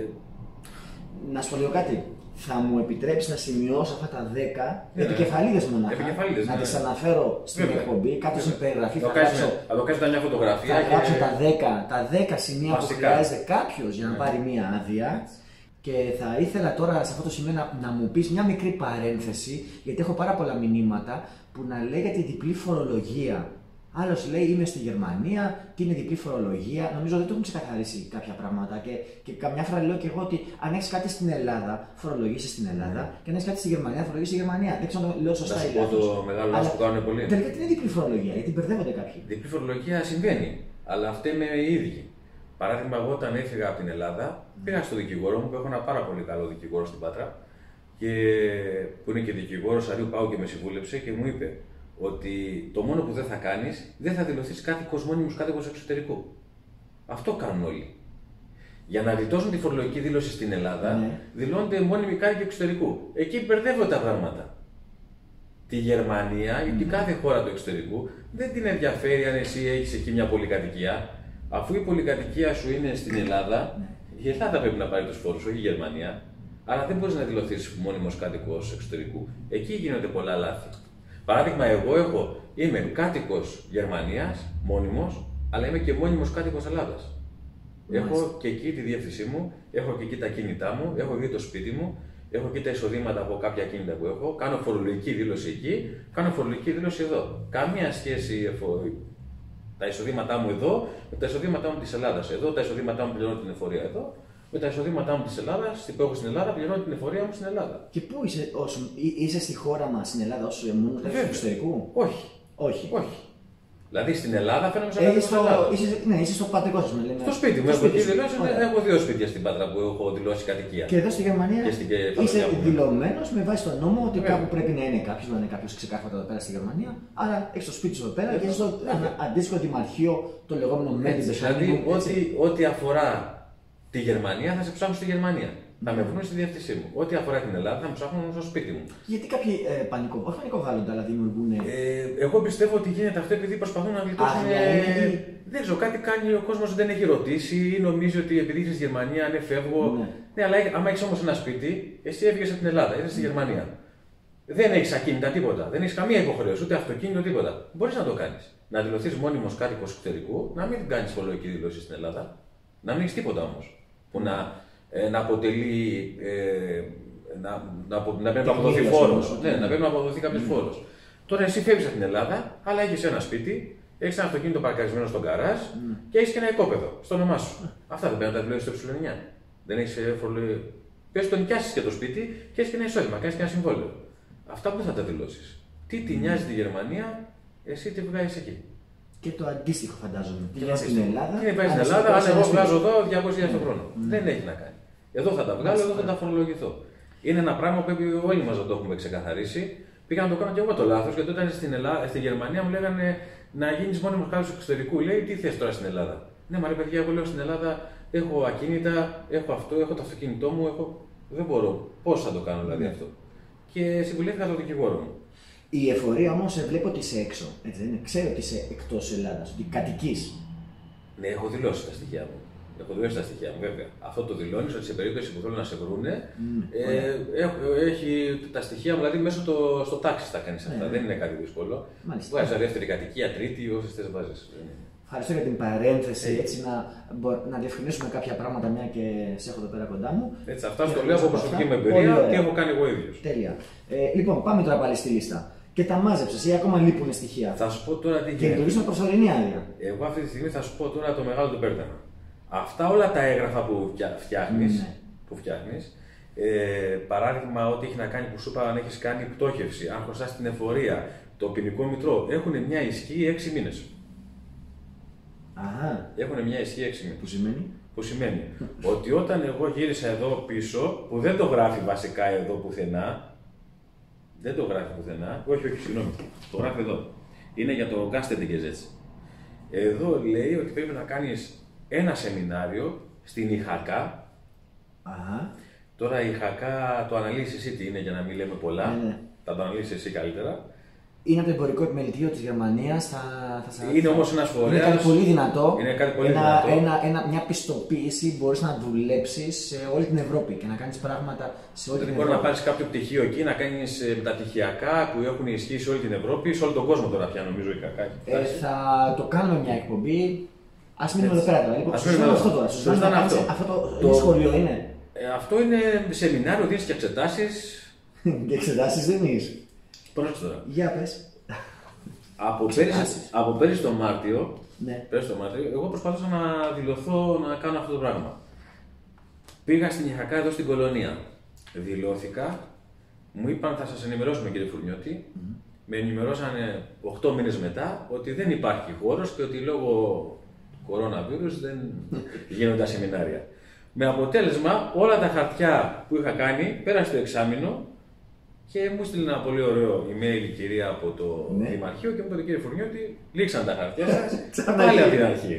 Να σου πω λίγο κάτι. Θα μου επιτρέψει να σημειώσω αυτά τα δέκα ναι, επικεφαλίδες μονάχα. επικεφαλίδες, να ναι. τις αναφέρω στην Βέβαια. εκπομπή, κάποιος Βέβαια. υπεγραφεί. Θα Θα το κάνεις γράψω, με- θα το κάνεις με μια φωτογραφία. θα και- γράψω τα δέκα, τα δέκα σημεία Βασικά. που χρειάζεται κάποιος για να Ναι. πάρει μία άδεια. Και θα ήθελα τώρα σε αυτό το σημείο να, να μου πεις μια μικρή παρένθεση, γιατί έχω πάρα πολλά μηνύματα που να λέει για τη διπλή φορολογία. Άλλος λέει είμαι στη Γερμανία, τι είναι διπλή φορολογία. Νομίζω δεν το έχουν ξεκαθαρίσει κάποια πράγματα. Και, και καμιά φορά λέω και εγώ ότι αν έχει κάτι στην Ελλάδα, φορολογήσει στην Ελλάδα, και αν έχει κάτι στη Γερμανία, φορολογήσει στη Γερμανία. Δεν ξέρω αν το λέω Θα σωστά σου ή πω λάθος. το μεγάλο Αλλά λάθος που κάνουν πολλοί. τελικά τι είναι διπλή φορολογία, γιατί μπερδεύονται κάποιοι. Διπλή φορολογία συμβαίνει, αλλά αυτή είναι οι ίδιοι. Παράδειγμα, εγώ όταν έφυγα από την Ελλάδα, πήγα στο δικηγόρο μου που έχω ένα πάρα πολύ καλό δικηγόρο στην Πάτρα, και που είναι και δικηγόρο Αρίου Πάου και με συμβούλεψε και μου είπε ότι το μόνο που δεν θα κάνει, δεν θα δηλωθεί κάτοικο μόνιμο κάτοικο εξωτερικού. Αυτό κάνουν όλοι. Για να γλιτώσουν τη φορολογική δήλωση στην Ελλάδα, Ναι. δηλώνονται μόνιμοι κάτοικοι εξωτερικού. Εκεί μπερδεύονται τα πράγματα. Τη Γερμανία ή την κάθε χώρα του εξωτερικού δεν την ενδιαφέρει αν εσύ έχει εκεί μια πολυκατοικία. Αφού η πολυκατοικία σου είναι στην Ελλάδα, η Ελλάδα πρέπει να πάρει του φόρου, όχι η Γερμανία. Άρα δεν μπορεί να δηλωθεί μόνιμο κάτοικο εξωτερικού. Εκεί γίνονται πολλά λάθη. Παράδειγμα, εγώ έχω, είμαι κάτοικο Γερμανία, μόνιμο, αλλά είμαι και μόνιμο κάτοικο Ελλάδα. Έχω και εκεί τη διεύθυνσή μου, έχω και εκεί τα κίνητά μου, έχω εκεί το σπίτι μου, έχω εκεί τα εισοδήματα από κάποια κίνητα που έχω, κάνω φορολογική δήλωση εκεί, κάνω φορολογική δήλωση εδώ. Καμία σχέση εφο... τα εισοδήματά μου εδώ με τα εισοδήματά μου τη Ελλάδα. Εδώ τα εισοδήματά μου πληρώνω την εφορία εδώ, με τα εισοδήματά μου τη Ελλάδα, που έχω στην Ελλάδα, πληρώνω την εφορία μου στην Ελλάδα. Και πού είσαι, όσο, εί- είσαι στη χώρα μας, στην Ελλάδα, όσο μόνο του Βέβαια. εξωτερικού? Όχι. Όχι. Όχι. Δηλαδή στην Ελλάδα φαίνομαι σαν Ε, κάτοικος είσαι, της ελλάδας. στο, είσαι, ναι, είσαι στο πατρικό σας, με λέμε. Στο σπίτι μου, Στο έχω, εκεί σου. δηλώσει, Ωραία. έχω δύο σπίτια στην Πάτρα που έχω δηλώσει κατοικία. Και εδώ στη Γερμανία Και στην είσαι Παλαιά μου. δηλωμένο με βάση τον νόμο ότι Βέβαια. κάπου πρέπει να είναι κάποιο, να είναι κάποιο ξεκάθαρα εδώ πέρα στη Γερμανία. Άρα έχει το σπίτι σου εδώ πέρα και έχει το Βέβαια. αντίστοιχο δημαρχείο, το λεγόμενο Έτσι, Medi δηλαδή, ό,τι, ό,τι αφορά τη Γερμανία θα σε ψάχνουν στη Γερμανία. Θα με βρουν στη διεύθυνσή μου. Ό,τι αφορά την Ελλάδα θα με ψάχνουν στο σπίτι μου. Γιατί κάποιοι ε, πανικό, όχι πανικοβάλλονται, αλλά δημιουργούν. Ε, Ε, εγώ πιστεύω ότι γίνεται αυτό επειδή προσπαθούν να γλιτώσουν. Α, ναι, ναι. Δεν ξέρω, κάτι κάνει ο κόσμο δεν έχει ρωτήσει ή νομίζει ότι επειδή είσαι στη Γερμανία, ναι, φεύγω. Ναι. Ναι, αλλά άμα έχει όμω ένα σπίτι, εσύ έφυγε από την Ελλάδα, είσαι στη Γερμανία. Δεν έχει ακίνητα τίποτα. Δεν έχει καμία υποχρέωση, ούτε αυτοκίνητο, τίποτα. Μπορεί να το κάνει. Να δηλωθεί μόνιμο κάτοικο εξωτερικού, να μην κάνει φορολογική δήλωση στην Ελλάδα. Να μην έχει τίποτα όμω. Που να, ε, να αποτελεί. Ε, να, να, απο- να πρέπει να αποδοθεί Τεκμήριο φόρο. όμως. Ναι, να πρέπει να αποδοθεί κάποιο Mm. φόρο. Τώρα εσύ φεύγει από την Ελλάδα, αλλά έχει ένα σπίτι, έχει ένα αυτοκίνητο παρκαρισμένο στον καράζ Mm. και έχει και ένα οικόπεδο στο όνομά σου. Αυτά δεν πρέπει να τα δηλώσει στο ε εννιά. Δεν έχει φορολογία. Πες το νοικιάσει και το σπίτι και έχει και ένα εισόδημα, κάνει και ένα συμβόλαιο. Αυτά που θα τα δηλώσει. Τι τη νοιάζει τη Γερμανία, εσύ τι βγάζει εκεί. Και το αντίστοιχο φαντάζομαι. Τι Και βγάζει στην Ελλάδα. Τι βγάζει στην αλλά Ελλάδα, στο αν εγώ σπίτι. βγάζω εδώ διακόσιες χιλιάδες το χρόνο. Mm. Δεν έχει να κάνει. Εδώ θα τα βγάλω, εδώ θα τα φορολογηθώ. Είναι ένα πράγμα που πρέπει όλοι μα να το έχουμε ξεκαθαρίσει. Πήγα να το κάνω και εγώ το λάθο, γιατί όταν στην, Ελλάδα, στη Γερμανία μου λέγανε να γίνει μόνιμο κάτοικο εξωτερικού. Λέει, τι θε τώρα στην Ελλάδα. Ναι, μα ρε παιδιά, εγώ λέω στην Ελλάδα έχω ακίνητα, έχω αυτό, έχω το αυτοκίνητό μου, έχω... δεν μπορώ. Πώ θα το κάνω δηλαδή αυτό. Και συμβουλεύτηκα τον δικηγόρο μου. Η εφορία όμω βλέπω ότι είσαι έξω. Έτσι δεν είναι. Ξέρω ότι είσαι εκτό Ελλάδα, ότι κατοικεί. Ναι, έχω δηλώσει τα στοιχεία μου. Έχω δηλώσει τα στοιχεία μου, βέβαια. Αυτό το δηλώνει ότι σε περίπτωση που θέλουν να σε βρούνε, Mm, ε, ε, έχει τα στοιχεία μου, δηλαδή μέσα στο, στο τάξη τα κάνει αυτά. Ναι. Δεν είναι κάτι δύσκολο. Βάζει δεύτερη κατοικία, τρίτη, όσε θε βάζει. Ευχαριστώ για την παρένθεση, έτσι να, να διευκρινίσουμε κάποια πράγματα, μια και σε έχω εδώ πέρα κοντά μου. Έτσι, αυτά στο λέω από προσωπική μου εμπειρία, τι έχω κάνει εγώ ίδιο. Τέλεια. Ε, λοιπόν, πάμε τώρα πάλι στη λίστα. Και τα μάζεψε ή ακόμα λείπουν στοιχεία. Θα σου πω τώρα τι γίνεται. Και λειτουργεί με προσωρινή άδεια. Εγώ αυτή τη στιγμή θα σου πω τώρα το μεγάλο του πέρδεμα. Αυτά όλα τα έγγραφα που φτιάχνει, Ναι. που φτιάχνεις, ε, παράδειγμα, ό,τι έχει να κάνει που σου είπα, αν έχει κάνει πτώχευση, αν χρωστά την εφορία, το ποινικό μητρό, έχουν μια ισχύ έξι μήνες. Αχα. Έχουν μια ισχύ έξι μήνες. Που σημαίνει. Που σημαίνει ότι όταν εγώ γύρισα εδώ πίσω, που δεν το γράφει βασικά εδώ πουθενά, δεν το γράφει πουθενά, όχι, όχι, συγγνώμη, το γράφει εδώ. Είναι για το Gaststätte-Gesetz. Εδώ λέει ότι πρέπει να κάνεις ένα σεμινάριο στην ΙΧΑΚΑ. Αχα. Τώρα η ΙΧΑΚΑ το αναλύσεις εσύ τι είναι για να μην λέμε πολλά. Ναι, ναι. Θα το αναλύσεις εσύ καλύτερα. Είναι από το εμπορικό επιμελητήριο της Γερμανίας. Θα, θα Είναι όμως ένας φορέας. Είναι κάτι πολύ δυνατό. Είναι κάτι πολύ ένα, δυνατό. Ένα, ένα, μια πιστοποίηση μπορείς να δουλέψεις σε όλη την Ευρώπη και να κάνεις πράγματα σε όλη Δηλαδή την μπορεί Ευρώπη. να πάρεις κάποιο πτυχίο εκεί, να κάνεις μεταπτυχιακά που έχουν ισχύει σε όλη την Ευρώπη, σε όλο τον κόσμο τώρα πια νομίζω η ΙΧΑΚΑ. Ε, θα το κάνουμε μια εκπομπή. Ας μείνουμε εδώ πέρα τώρα. Λοιπόν, Ας σου μείνουμε ζητάμε εδώ. αυτό τώρα. Σου Σου ζητάμε ζητάμε να κάνεις αυτό. αυτό το, Το- είναι σχολείο είναι. Ε, αυτό είναι σεμινάριο, δίνεις και εξετάσεις. Και εξετάσεις δεν είσαι. Πρόσεξε τώρα. Για πες. Από πέρυσι, Εξετάσεις. από πέρυσι το Μάρτιο, Ναι. πέρυσι το Μάρτιο, εγώ προσπαθούσα να δηλωθώ να κάνω αυτό το πράγμα. Πήγα στην ΙΧΑΚΑ εδώ στην Κολονία. Δηλώθηκα, μου είπαν θα σας ενημερώσουμε κύριε Φουρνιώτη. Mm-hmm. Με ενημερώσανε οκτώ μήνες μετά ότι δεν υπάρχει χώρος και ότι λόγω coronavirus δεν γίνονται τα σεμινάρια. Με αποτέλεσμα όλα τα χαρτιά που είχα κάνει πέρασε το εξάμηνο και μου στείλει ένα πολύ ωραίο email η κυρία από το Ναι. Δημαρχείο και μου είπε κύριε Φουρνιώτη, λήξαν τα χαρτιά σας, Ξανά πάλι από εκεί. την αρχή.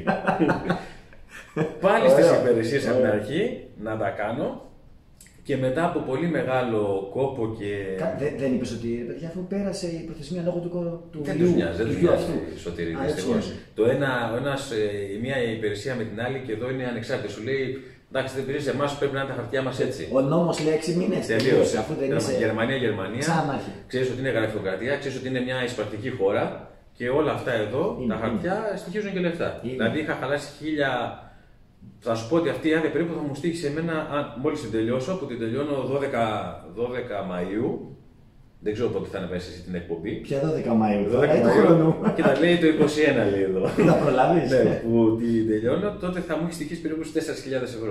Πάλι στις Ωραίο. υπηρεσίες από την Ωραίο. αρχή να τα κάνω και μετά από πολύ μεγάλο κόπο και. Κα- Δεν, δεν είπε ότι ρε παιδιά, αφού πέρασε η προθεσμία λόγω του, κο- του Δεν ιού, τους νοιάζει, δεν του τους ιού νοιάζει αυτού. η Σωτήρη, Α, έτσι δυστυχώς. είναι. Το ένα, ο ένας, ε, η μία υπηρεσία με την άλλη και εδώ είναι ανεξάρτητη. Σου λέει, εντάξει, δεν πειράζει εμάς, πρέπει να είναι τα χαρτιά μας έτσι. Ο νόμος λέει έξι μήνες. Τελείωσε. Αφού δεν είσαι. Γερμανία, Γερμανία. Ξανάρχη. Ξέρεις ότι είναι γραφειοκρατία, ξέρεις ότι είναι μια εισπρακτική χώρα και όλα αυτά εδώ, Είναι, τα χαρτιά στοιχίζουν και λεφτά. Είναι. Δηλαδή είχα χαλάσει χίλια. Θα σου πω ότι αυτή η άδεια περίπου θα μου στήχησε εμένα, μόλις την τελειώσω, που την τελειώνω δώδεκα, δώδεκα Μαΐου. Δεν ξέρω πότε θα ανεβάσει εσύ την εκπομπή. Πια δώδεκα Μαΐου. τώρα, δώδεκα ή του Μαΐου. χρόνου. Και τα λέει το είκοσι ένα λέει εδώ. Θα προλάβεις. Ναι, που την τελειώνω, τότε θα μου έχει στοιχήσει περίπου στις τέσσερις χιλιάδες ευρώ.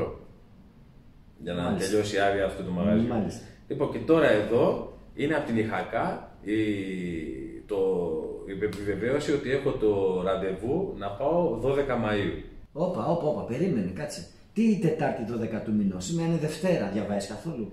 Για να Μάλιστα. τελειώσει η άδεια αυτού του μαγαζιού. Μάλιστα. Λοιπόν, και τώρα εδώ είναι από την ΙΧΑΚΑ η, το, η επιβεβαίωση ότι έχω το ραντεβού να πάω δώδεκα Μαΐου. Όπα, όπα, όπα, περίμενε, κάτσε. Τι η Τετάρτη δώδεκα του μηνός, σήμερα είναι Δευτέρα, διαβάζεις καθόλου.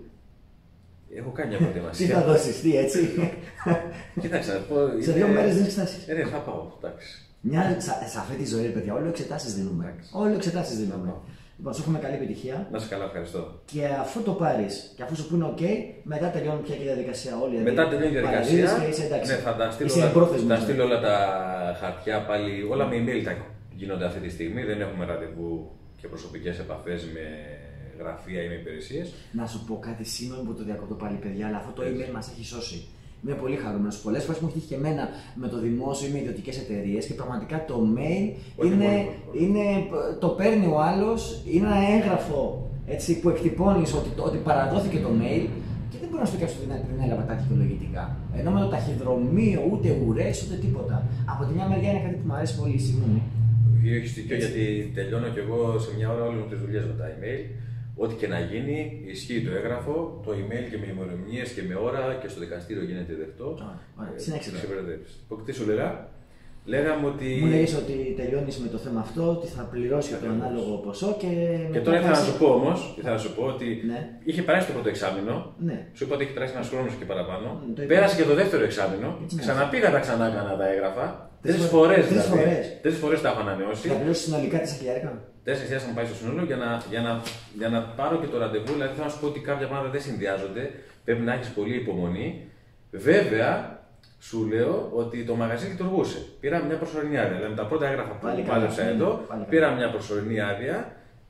Έχω κάνει μια Τι προετοιμασία. θα δώσεις, τι έτσι. Κοίταξε να πω. Σε είναι- δύο μέρες δεν εξετάσεις. Ε, ναι, θα πάω. Εντάξει. Μια, σε, σε αυτή τη ζωή, ρε παιδιά, όλο εξετάσεις δίνουμε. Όλο εξετάσεις δίνουμε. Λοιπόν, σου έχουμε καλή επιτυχία. Να σε καλά, ευχαριστώ. Και αφού το πάρει και αφού σου πούνε OK, μετά τελειώνει πια και η διαδικασία όλη. Μετά τελειώνει η διαδικασία. παραδίδεις Και είσαι εντάξει. Ναι, θα τα στείλω, Είσαι όλα, εμπρόθεσμος, θα ναι. στείλω όλα τα χαρτιά πάλι. Όλα με email τα γίνονται αυτή τη στιγμή. Δεν έχουμε ραντεβού και προσωπικές επαφές με γραφεία ή με υπηρεσίες. Να σου πω κάτι σήμερα που το διακόπτω πάλι, παιδιά, αλλά αυτό το email μας έχει σώσει. Είμαι πολύ χαρούμενος. Πολλές φορές μου έχει τύχει και εμένα με το δημόσιο ή με ιδιωτικές εταιρείες και πραγματικά το mail Όχι είναι, μόνο, όχι. είναι, το παίρνει ο άλλος, είναι ένα έγγραφο έτσι, που εκτυπώνεις ότι, ότι παραδόθηκε το mail και δεν μπορεί να σου πει κάποιος ότι δεν, δεν έλαβα τα δικαιολογητικά. Ενώ με το ταχυδρομείο ούτε ουρές ούτε τίποτα. Από τη μια μεριά είναι κάτι που μου αρέσει πολύ, συγγνώμη. Έχει δίκιο γιατί τελειώνω κι εγώ σε μια ώρα όλες μου τις δουλειές με τα email. Ό,τι και να γίνει, ισχύει το έγγραφο, το email και με ημερομηνίες και με ώρα και στο δικαστήριο γίνεται δεκτό. Ωραία, συνέχισε τώρα. Ξεπερδεύεις. Λοιπόν, τι σου λέγα, λέγαμε ότι. Μου λέει ότι τελειώνεις με το θέμα αυτό, ότι θα πληρώσει το ανάλογο ποσό και. Και μετά τώρα ήθελα να θα- σου πω όμως, ήθελα να σου πω ότι Ναι. είχε περάσει το πρώτο εξάμηνο. Ναι. Σου είπα ότι έχει περάσει ένα χρόνο και παραπάνω. Mm, το είπα. Πέρασε και το δεύτερο εξάμηνο. Έτσι, ναι. Ξαναπήγα τα ξανά έκανα τα έγγραφα. Τρεις Τρει φο- φορέ τρεις δηλαδή. φορές. Τρεις φορές τα έχω ανανεώσει. Θα πληρώσει συνολικά τέσσερα χιλιάρικα. Τέσσερις χιλιάδες θα μου πάει στο σύνολο για να, για, να, για να πάρω και το ραντεβού. Δηλαδή θέλω να σου πω ότι κάποια πράγματα δεν συνδυάζονται. Πρέπει να έχει πολύ υπομονή. Βέβαια, σου λέω ότι το μαγαζί λειτουργούσε. Πήρα μια προσωρινή άδεια. Δηλαδή με τα πρώτα έγγραφα που Πάλι καλά, μάζεψα ναι, εδώ, πάλι καλά. πήρα μια προσωρινή άδεια.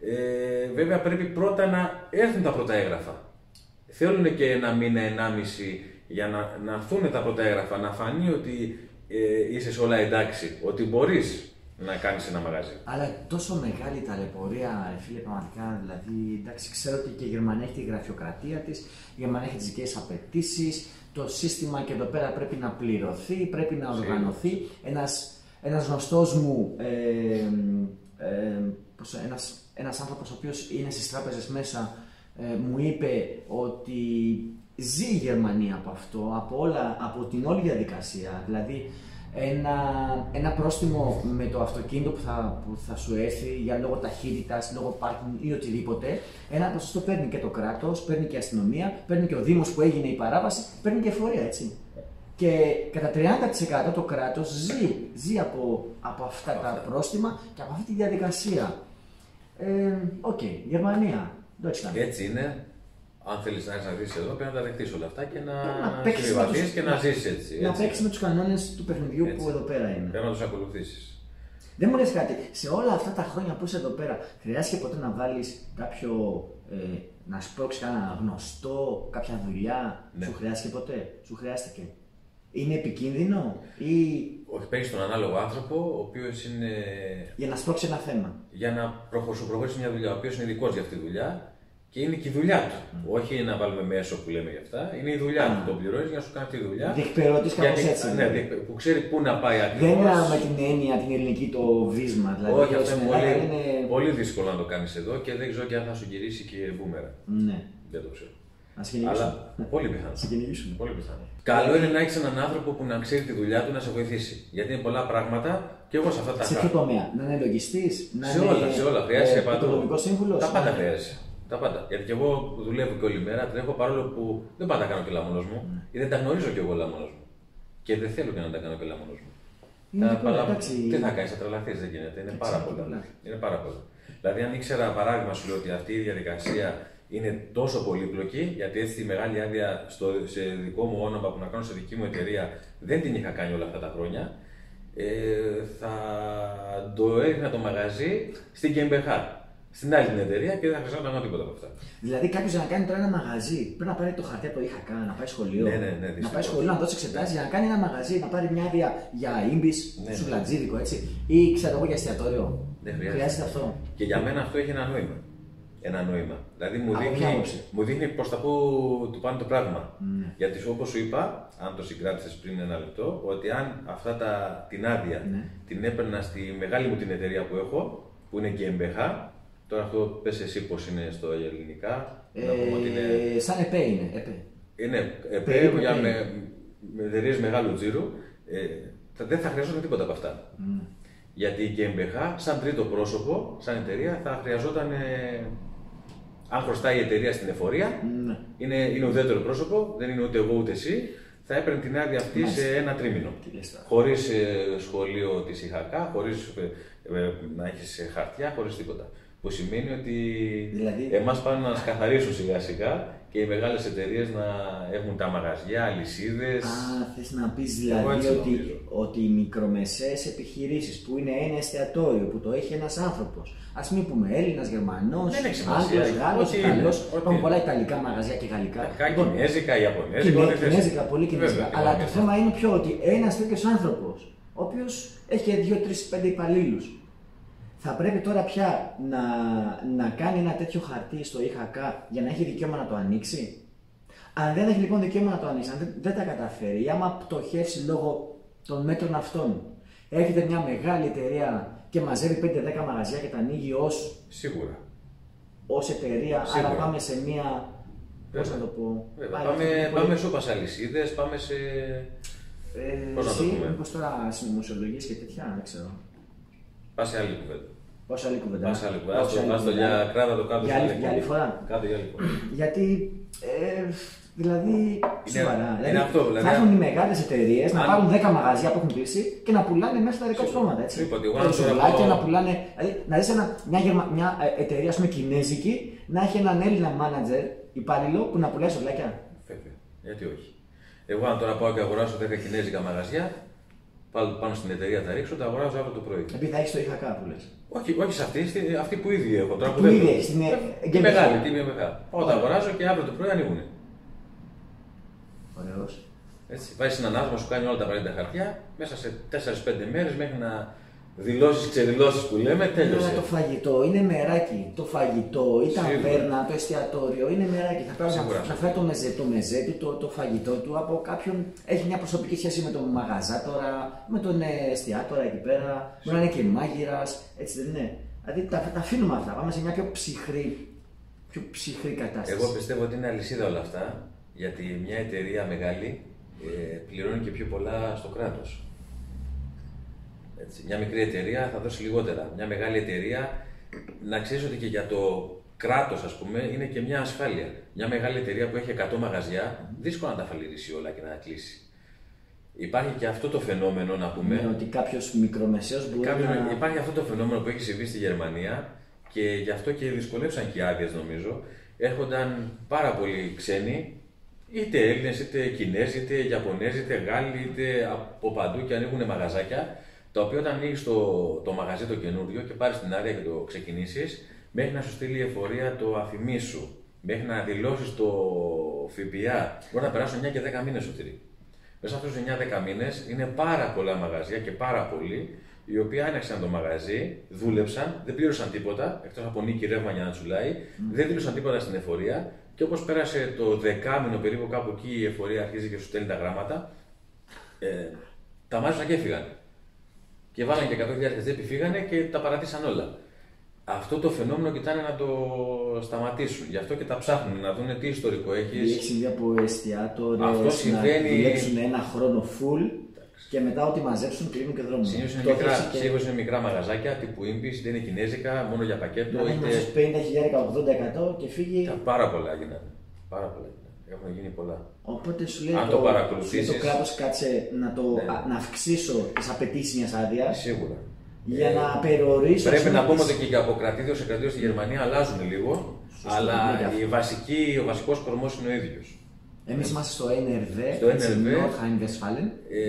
Ε, βέβαια πρέπει πρώτα να έρθουν τα πρώτα έγγραφα. Θέλουν και ένα μήνα, ενάμιση για να, να έρθουν τα πρώτα έγγραφα, να φανεί ότι ε, είσαι σε όλα εντάξει, ότι μπορείς να κάνεις ένα μαγαζί. Αλλά τόσο μεγάλη ταλαιπωρία, φίλε, πραγματικά. Δηλαδή, εντάξει, ξέρω ότι και η Γερμανία έχει τη γραφειοκρατία της, η Γερμανία έχει τις δικές απαιτήσεις, το σύστημα και εδώ πέρα πρέπει να πληρωθεί, πρέπει να οργανωθεί. Ένας, ένας γνωστός μου, ε, ε, πώς, ένας, ένας άνθρωπος ο οποίος είναι στις τράπεζες μέσα, ε, μου είπε ότι ζει η Γερμανία από αυτό, από, όλα, από την όλη διαδικασία. Δηλαδή, ένα, ένα πρόστιμο με το αυτοκίνητο που θα, που θα σου έρθει για λόγω ταχύτητας, λόγω πάρκινγκ ή οτιδήποτε, ένα ποσοστό παίρνει και το κράτος, παίρνει και η αστυνομία, παίρνει και ο Δήμος που έγινε η παράβαση, παίρνει και εφορία, έτσι. Και κατά τριάντα τοις εκατό το κράτος ζει, ζει από, από αυτά τα πρόστιμα και από αυτή τη διαδικασία. Οκ, ε, okay, Γερμανία. Έτσι είναι. Αν θέλεις να ζήσεις εδώ, πρέπει να τα δεχτείς όλα αυτά και να συμβιβαθείς και να ζήσεις έτσι. Να παίξεις με τους κανόνες του παιχνιδιού έτσι, που εδώ πέρα είναι. Πρέπει να τους ακολουθήσεις. Δεν μου λες κάτι, σε όλα αυτά τα χρόνια που είσαι εδώ πέρα, χρειάστηκε ποτέ να βάλεις κάποιο, ε, να σπρώξεις κανένα γνωστό, κάποια δουλειά, ναι. Σου χρειάστηκε ποτέ, σου χρειάστηκε. Είναι επικίνδυνο ή... Όχι, παίρνεις τον ανάλογο άνθρωπο, ο οποίος είναι... Για να σπρώξει ένα θέμα. Για να σου προχωρήσει μια δουλειά, ο οποίος είναι ειδικός για αυτή τη δουλειά. Και είναι και η δουλειά του. Mm. Όχι να βάλουμε μέσο που λέμε γι' αυτά. Είναι η δουλειά mm. του. Τον πληρώνει για να σου κάνει τη δουλειά. Διεκπαιρώτης κάπως έτσι. Ναι, που ξέρει πού να πάει ακριβώς. Δεν είναι με την έννοια την ελληνική το βίσμα. Δηλαδή, όχι, αυτό είναι πολύ, είναι πολύ δύσκολο να το κάνει εδώ και δεν ξέρω και αν θα σου γυρίσει και μπούμερα. Ναι. Δεν το ξέρω. Να συγκυνηγήσουμε. Αλλά πολύ πιθανό. Συγκυνηγήσουμε. Πολύ πιθανό. Καλό είναι να έχει έναν άνθρωπο που να ξέρει τη δουλειά του να σε βοηθήσει. Γιατί είναι πολλά πράγματα και εγώ σε αυτά τα. Σε ποιο τομέα, να είναι λογιστής, να σε είναι. Όλα, σε όλα. Χρειάζεται παντού. Τα πάντα χρειάζεται. Τα πάντα. Γιατί και εγώ δουλεύω και όλη μέρα, τρέχω παρόλο που δεν πάντα κάνω και λαμόνος μου mm. ή δεν τα γνωρίζω κι εγώ λαμόνος μου. Και δεν θέλω και να τα κάνω και λαμόνος μου. Τα παλα... Τι θα κάνει, θα τρελαθείς, δεν γίνεται. Είναι πάρα, πολλά. είναι πάρα πολλά. Δηλαδή, αν ήξερα παράδειγμα, σου λέω ότι αυτή η διαδικασία είναι τόσο πολύπλοκη, γιατί έτσι τη μεγάλη άδεια στο, σε δικό μου όνομα που να κάνω σε δική μου εταιρεία δεν την είχα κάνει όλα αυτά τα χρόνια, ε, θα το έριχνα το μαγαζί στην GmbH. Στην άλλη την εταιρεία και δεν θα χρειαζόταν να κάνω τίποτα από αυτά. Δηλαδή, κάποιο για να κάνει τώρα ένα μαγαζί πρέπει να πάρει το χαρτί από το ΙΧΑΚ, να πάει σχολείο. Ναι, ναι, ναι, να πάει σχολείο, να δώσει εξετάσεις για να κάνει ένα μαγαζί, να πάρει μια άδεια για ίμπις, ναι, σουβλατζίδικο έτσι. Ή ξέρω εγώ για εστιατόριο. Δεν χρειάζεται. χρειάζεται αυτό. Και για μένα αυτό έχει ένα νόημα. Ένα νόημα. Δηλαδή μου δείχνει, μου δείχνει προς τα πού του πάνε το πράγμα. Mm. Γιατί όπως σου είπα, αν το συγκράτησες πριν ένα λεπτό, ότι αν αυτά τα, την άδεια mm. την έπαιρνα στη μεγάλη μου την εταιρεία που έχω, που είναι GmbH. Τώρα αυτό πες εσύ πώς είναι στο ελληνικά. Ε, να πούμε ότι είναι... Σαν ΕΠΕ είναι. ΕΠΕ. Είναι ΕΠΕ για με, με εταιρείες μεγάλου τζίρου. Ε, δεν θα χρειαζόταν τίποτα από αυτά. Mm. Γιατί η GmbH, σαν τρίτο πρόσωπο, σαν εταιρεία, θα χρειαζόταν. Ε, αν χρωστάει η εταιρεία στην εφορία, mm. είναι, είναι ουδέτερο πρόσωπο, δεν είναι ούτε εγώ ούτε εσύ, θα έπαιρνε την άδεια αυτή Μάλιστα. σε ένα τρίμηνο. Χωρίς ε, σχολείο της ΙΧΑΚΑ, χωρίς ε, ε, να έχεις χαρτιά, χωρίς τίποτα. Που σημαίνει ότι δηλαδή... εμάς πάνε να μας καθαρίσουν σιγά σιγά και οι μεγάλες εταιρείες να έχουν τα μαγαζιά, αλυσίδες. Α, θες να πεις δηλαδή ότι, ότι οι μικρομεσαίες επιχειρήσεις που είναι ένα εστιατόριο που το έχει ένας άνθρωπος, ας μην πούμε Έλληνας, Γερμανός, Άγγλος, Γάλλος, Ιταλός, υπάρχουν πολλά Ιταλικά μαγαζιά και γαλλικά. Λοιπόν, Κινέζικα, Ιαπωνέζικα. Κινέζικα, πολύ Κινέζικα. Αλλά το θέμα είναι πιο ότι ένας τέτοιος άνθρωπος, ο οποίος έχει δύο, τρεις, πέντε υπαλλήλους, θα πρέπει τώρα πια να, να κάνει ένα τέτοιο χαρτί στο ΙΧΑΚ για να έχει δικαίωμα να το ανοίξει. Αν δεν έχει λοιπόν δικαίωμα να το ανοίξει, αν δεν, δεν τα καταφέρει, ή άμα πτωχεύσει λόγω των μέτρων αυτών, έρχεται μια μεγάλη εταιρεία και μαζεύει πέντε δέκα μαγαζιά και τα ανοίγει ως. Σίγουρα. Ως εταιρεία, Σίγουρα. άρα πάμε σε μια. Πώς να το πω. Βέβαια. Πάμε, πάμε σε όπας αλυσίδες, πάμε σε. Ε, Πώς να το πούμε. Μήπως τώρα συνωμοσιολογίες και τέτοια, δεν ξέρω. Πας σε άλλη κουβέντα. Πάω σε άλλη κουβέντα. Πας σε άλλη κουβέντα. Άστο για κράτα το κάτω. Για άλλη, για άλλη φορά. Κάτω για άλλη φορά. Γιατί, ε, δηλαδή, είναι, σοβαρά. Είναι δηλαδή, αυτό, δηλαδή, θα έχουν οι μεγάλες εταιρείες αν... να πάρουν δέκα μαγαζιά που έχουν κλείσει και να πουλάνε μέσα στα δικά τους πράγματα. Έτσι. Είπα, να πουλάνε. Δηλαδή, να δεις ένα, μια, μια εταιρεία, ας πούμε, κινέζικη, να έχει έναν Έλληνα μάνατζερ υπάλληλο που να πουλάει σουβλάκια. Βέβαια. Γιατί όχι. Εγώ, αν τώρα πάω και αγοράσω δέκα κινέζικα μαγαζιά, πάνω στην εταιρεία τα ρίξω, τα αγοράζω αύριο το πρωί. Επειδή θα έχει το ΙΧΑΚΑ που λες. Όχι, όχι σε αυτή, αυτή που ήδη έχω. Τώρα που, που ήδη έχει, είναι τη μεγάλη, τη μία μεγάλη. Πάω τα αγοράζω και αύριο το πρωί ανοίγουν. Ωραίος. Έτσι, βάζεις ένα άσμα, σου κάνει όλα τα απαραίτητα χαρτιά, μέσα σε τέσσερις πέντε μέρες μέχρι να δηλώσεις, ξεδηλώσεις που λέμε, τέλειωσε. Αλλά το φαγητό είναι μεράκι. Το φαγητό, η ταβέρνα, το εστιατόριο είναι μεράκι. Θα πρέπει να, να φέρει το μεζέ, το μεζέ του, το, το φαγητό του από κάποιον. Έχει μια προσωπική σχέση με τον μαγαζά τώρα, με τον εστιατόρα εκεί πέρα. Μπορεί να είναι και μάγειρας, έτσι δεν είναι. Δηλαδή τα, τα αφήνουμε αυτά. Πάμε σε μια πιο ψυχρή, πιο ψυχρή κατάσταση. Εγώ πιστεύω ότι είναι αλυσίδα όλα αυτά, γιατί μια εταιρεία μεγάλη ε, πληρώνει και πιο πολλά στο κράτος. Έτσι, μια μικρή εταιρεία θα δώσει λιγότερα. Μια μεγάλη εταιρεία, να ξέρεις ότι και για το κράτος, ας πούμε, είναι και μια ασφάλεια. Μια μεγάλη εταιρεία που έχει εκατό μαγαζιά, δύσκολο να τα φαλυρίσει όλα και να κλείσει. Υπάρχει και αυτό το φαινόμενο, να πούμε. Ναι, ότι κάποιος μικρομεσαίος μπορεί κάποιος, να... Υπάρχει αυτό το φαινόμενο που έχει συμβεί στη Γερμανία και γι' αυτό και δυσκολεύσαν και οι άδειες, νομίζω. Έρχονταν πάρα πολλοί ξένοι, είτε Έλληνες, είτε Κινέζοι, είτε Ιαπωνέζοι, είτε Γάλλοι, είτε από παντού και ανοίγουν μαγαζάκια. Τα οποία όταν ανοίγει το, το μαγαζί το καινούριο και πάρει την άδεια και το ξεκινήσει, μέχρι να σου στείλει η εφορία το αφημί σου, μέχρι να δηλώσει το ΦΠΑ, μπορεί να περάσουν εννιά και δέκα μήνες σωτηρί. Μέσα σε αυτού του εννιά δέκα μήνες είναι πάρα πολλά μαγαζιά και πάρα πολλοί, οι οποίοι άνοιξαν το μαγαζί, δούλεψαν, δεν πλήρωσαν τίποτα, εκτός από νίκη ρεύμα για να τσουλάει, mm. δεν δήλωσαν τίποτα στην εφορία και όπως πέρασε το δεκάμηνο περίπου κάπου εκεί η εφορία αρχίζει και σου στέλνει τα γράμματα, ε, τα μάζεψαν και έφυγαν. Και βάλανε και εκατό χιλιάδες τσέπη, φύγανε και τα παρατήσαν όλα. Αυτό το φαινόμενο κοιτάνε να το σταματήσουν. Γι' αυτό και τα ψάχνουν, να δουν τι ιστορικό έχει. Έχει συμβεί από εστιατόρες αυτό συμβαίνει... να δουλέψουν ένα χρόνο full και μετά ό,τι μαζέψουν κλείνουν και δρόμουν. Συνήθως είναι, μικρά, και... είναι μικρά μαγαζάκια τύπου Ιμπis, είτε είναι κινέζικα, μόνο για πακέτο. Να είτε... πενήντα χιλιάδες, ογδόντα τοις εκατό και φύγει. Τα πάρα πολλά έγιναν. Πάρα πολλά έγιναν. Έχουν γίνει πολλά. Οπότε σου λέει Αν το, το παρακολουθήσεις, το κράτος κάτσε να, το, ναι. α, να αυξήσω τις απαιτήσεις μιας άδειας. Σίγουρα. Για ε, να περιορίσω. Πρέπει να πούμε ότι και από κρατήδιο σε κρατήδιο στη Γερμανία αλλάζουν λίγο, Σωστό, αλλά η βασική, ο βασικός κορμός είναι ο ίδιος. Εμείς είμαστε στο Εν Ερ Βε, στο Nordrhein-Westfalen.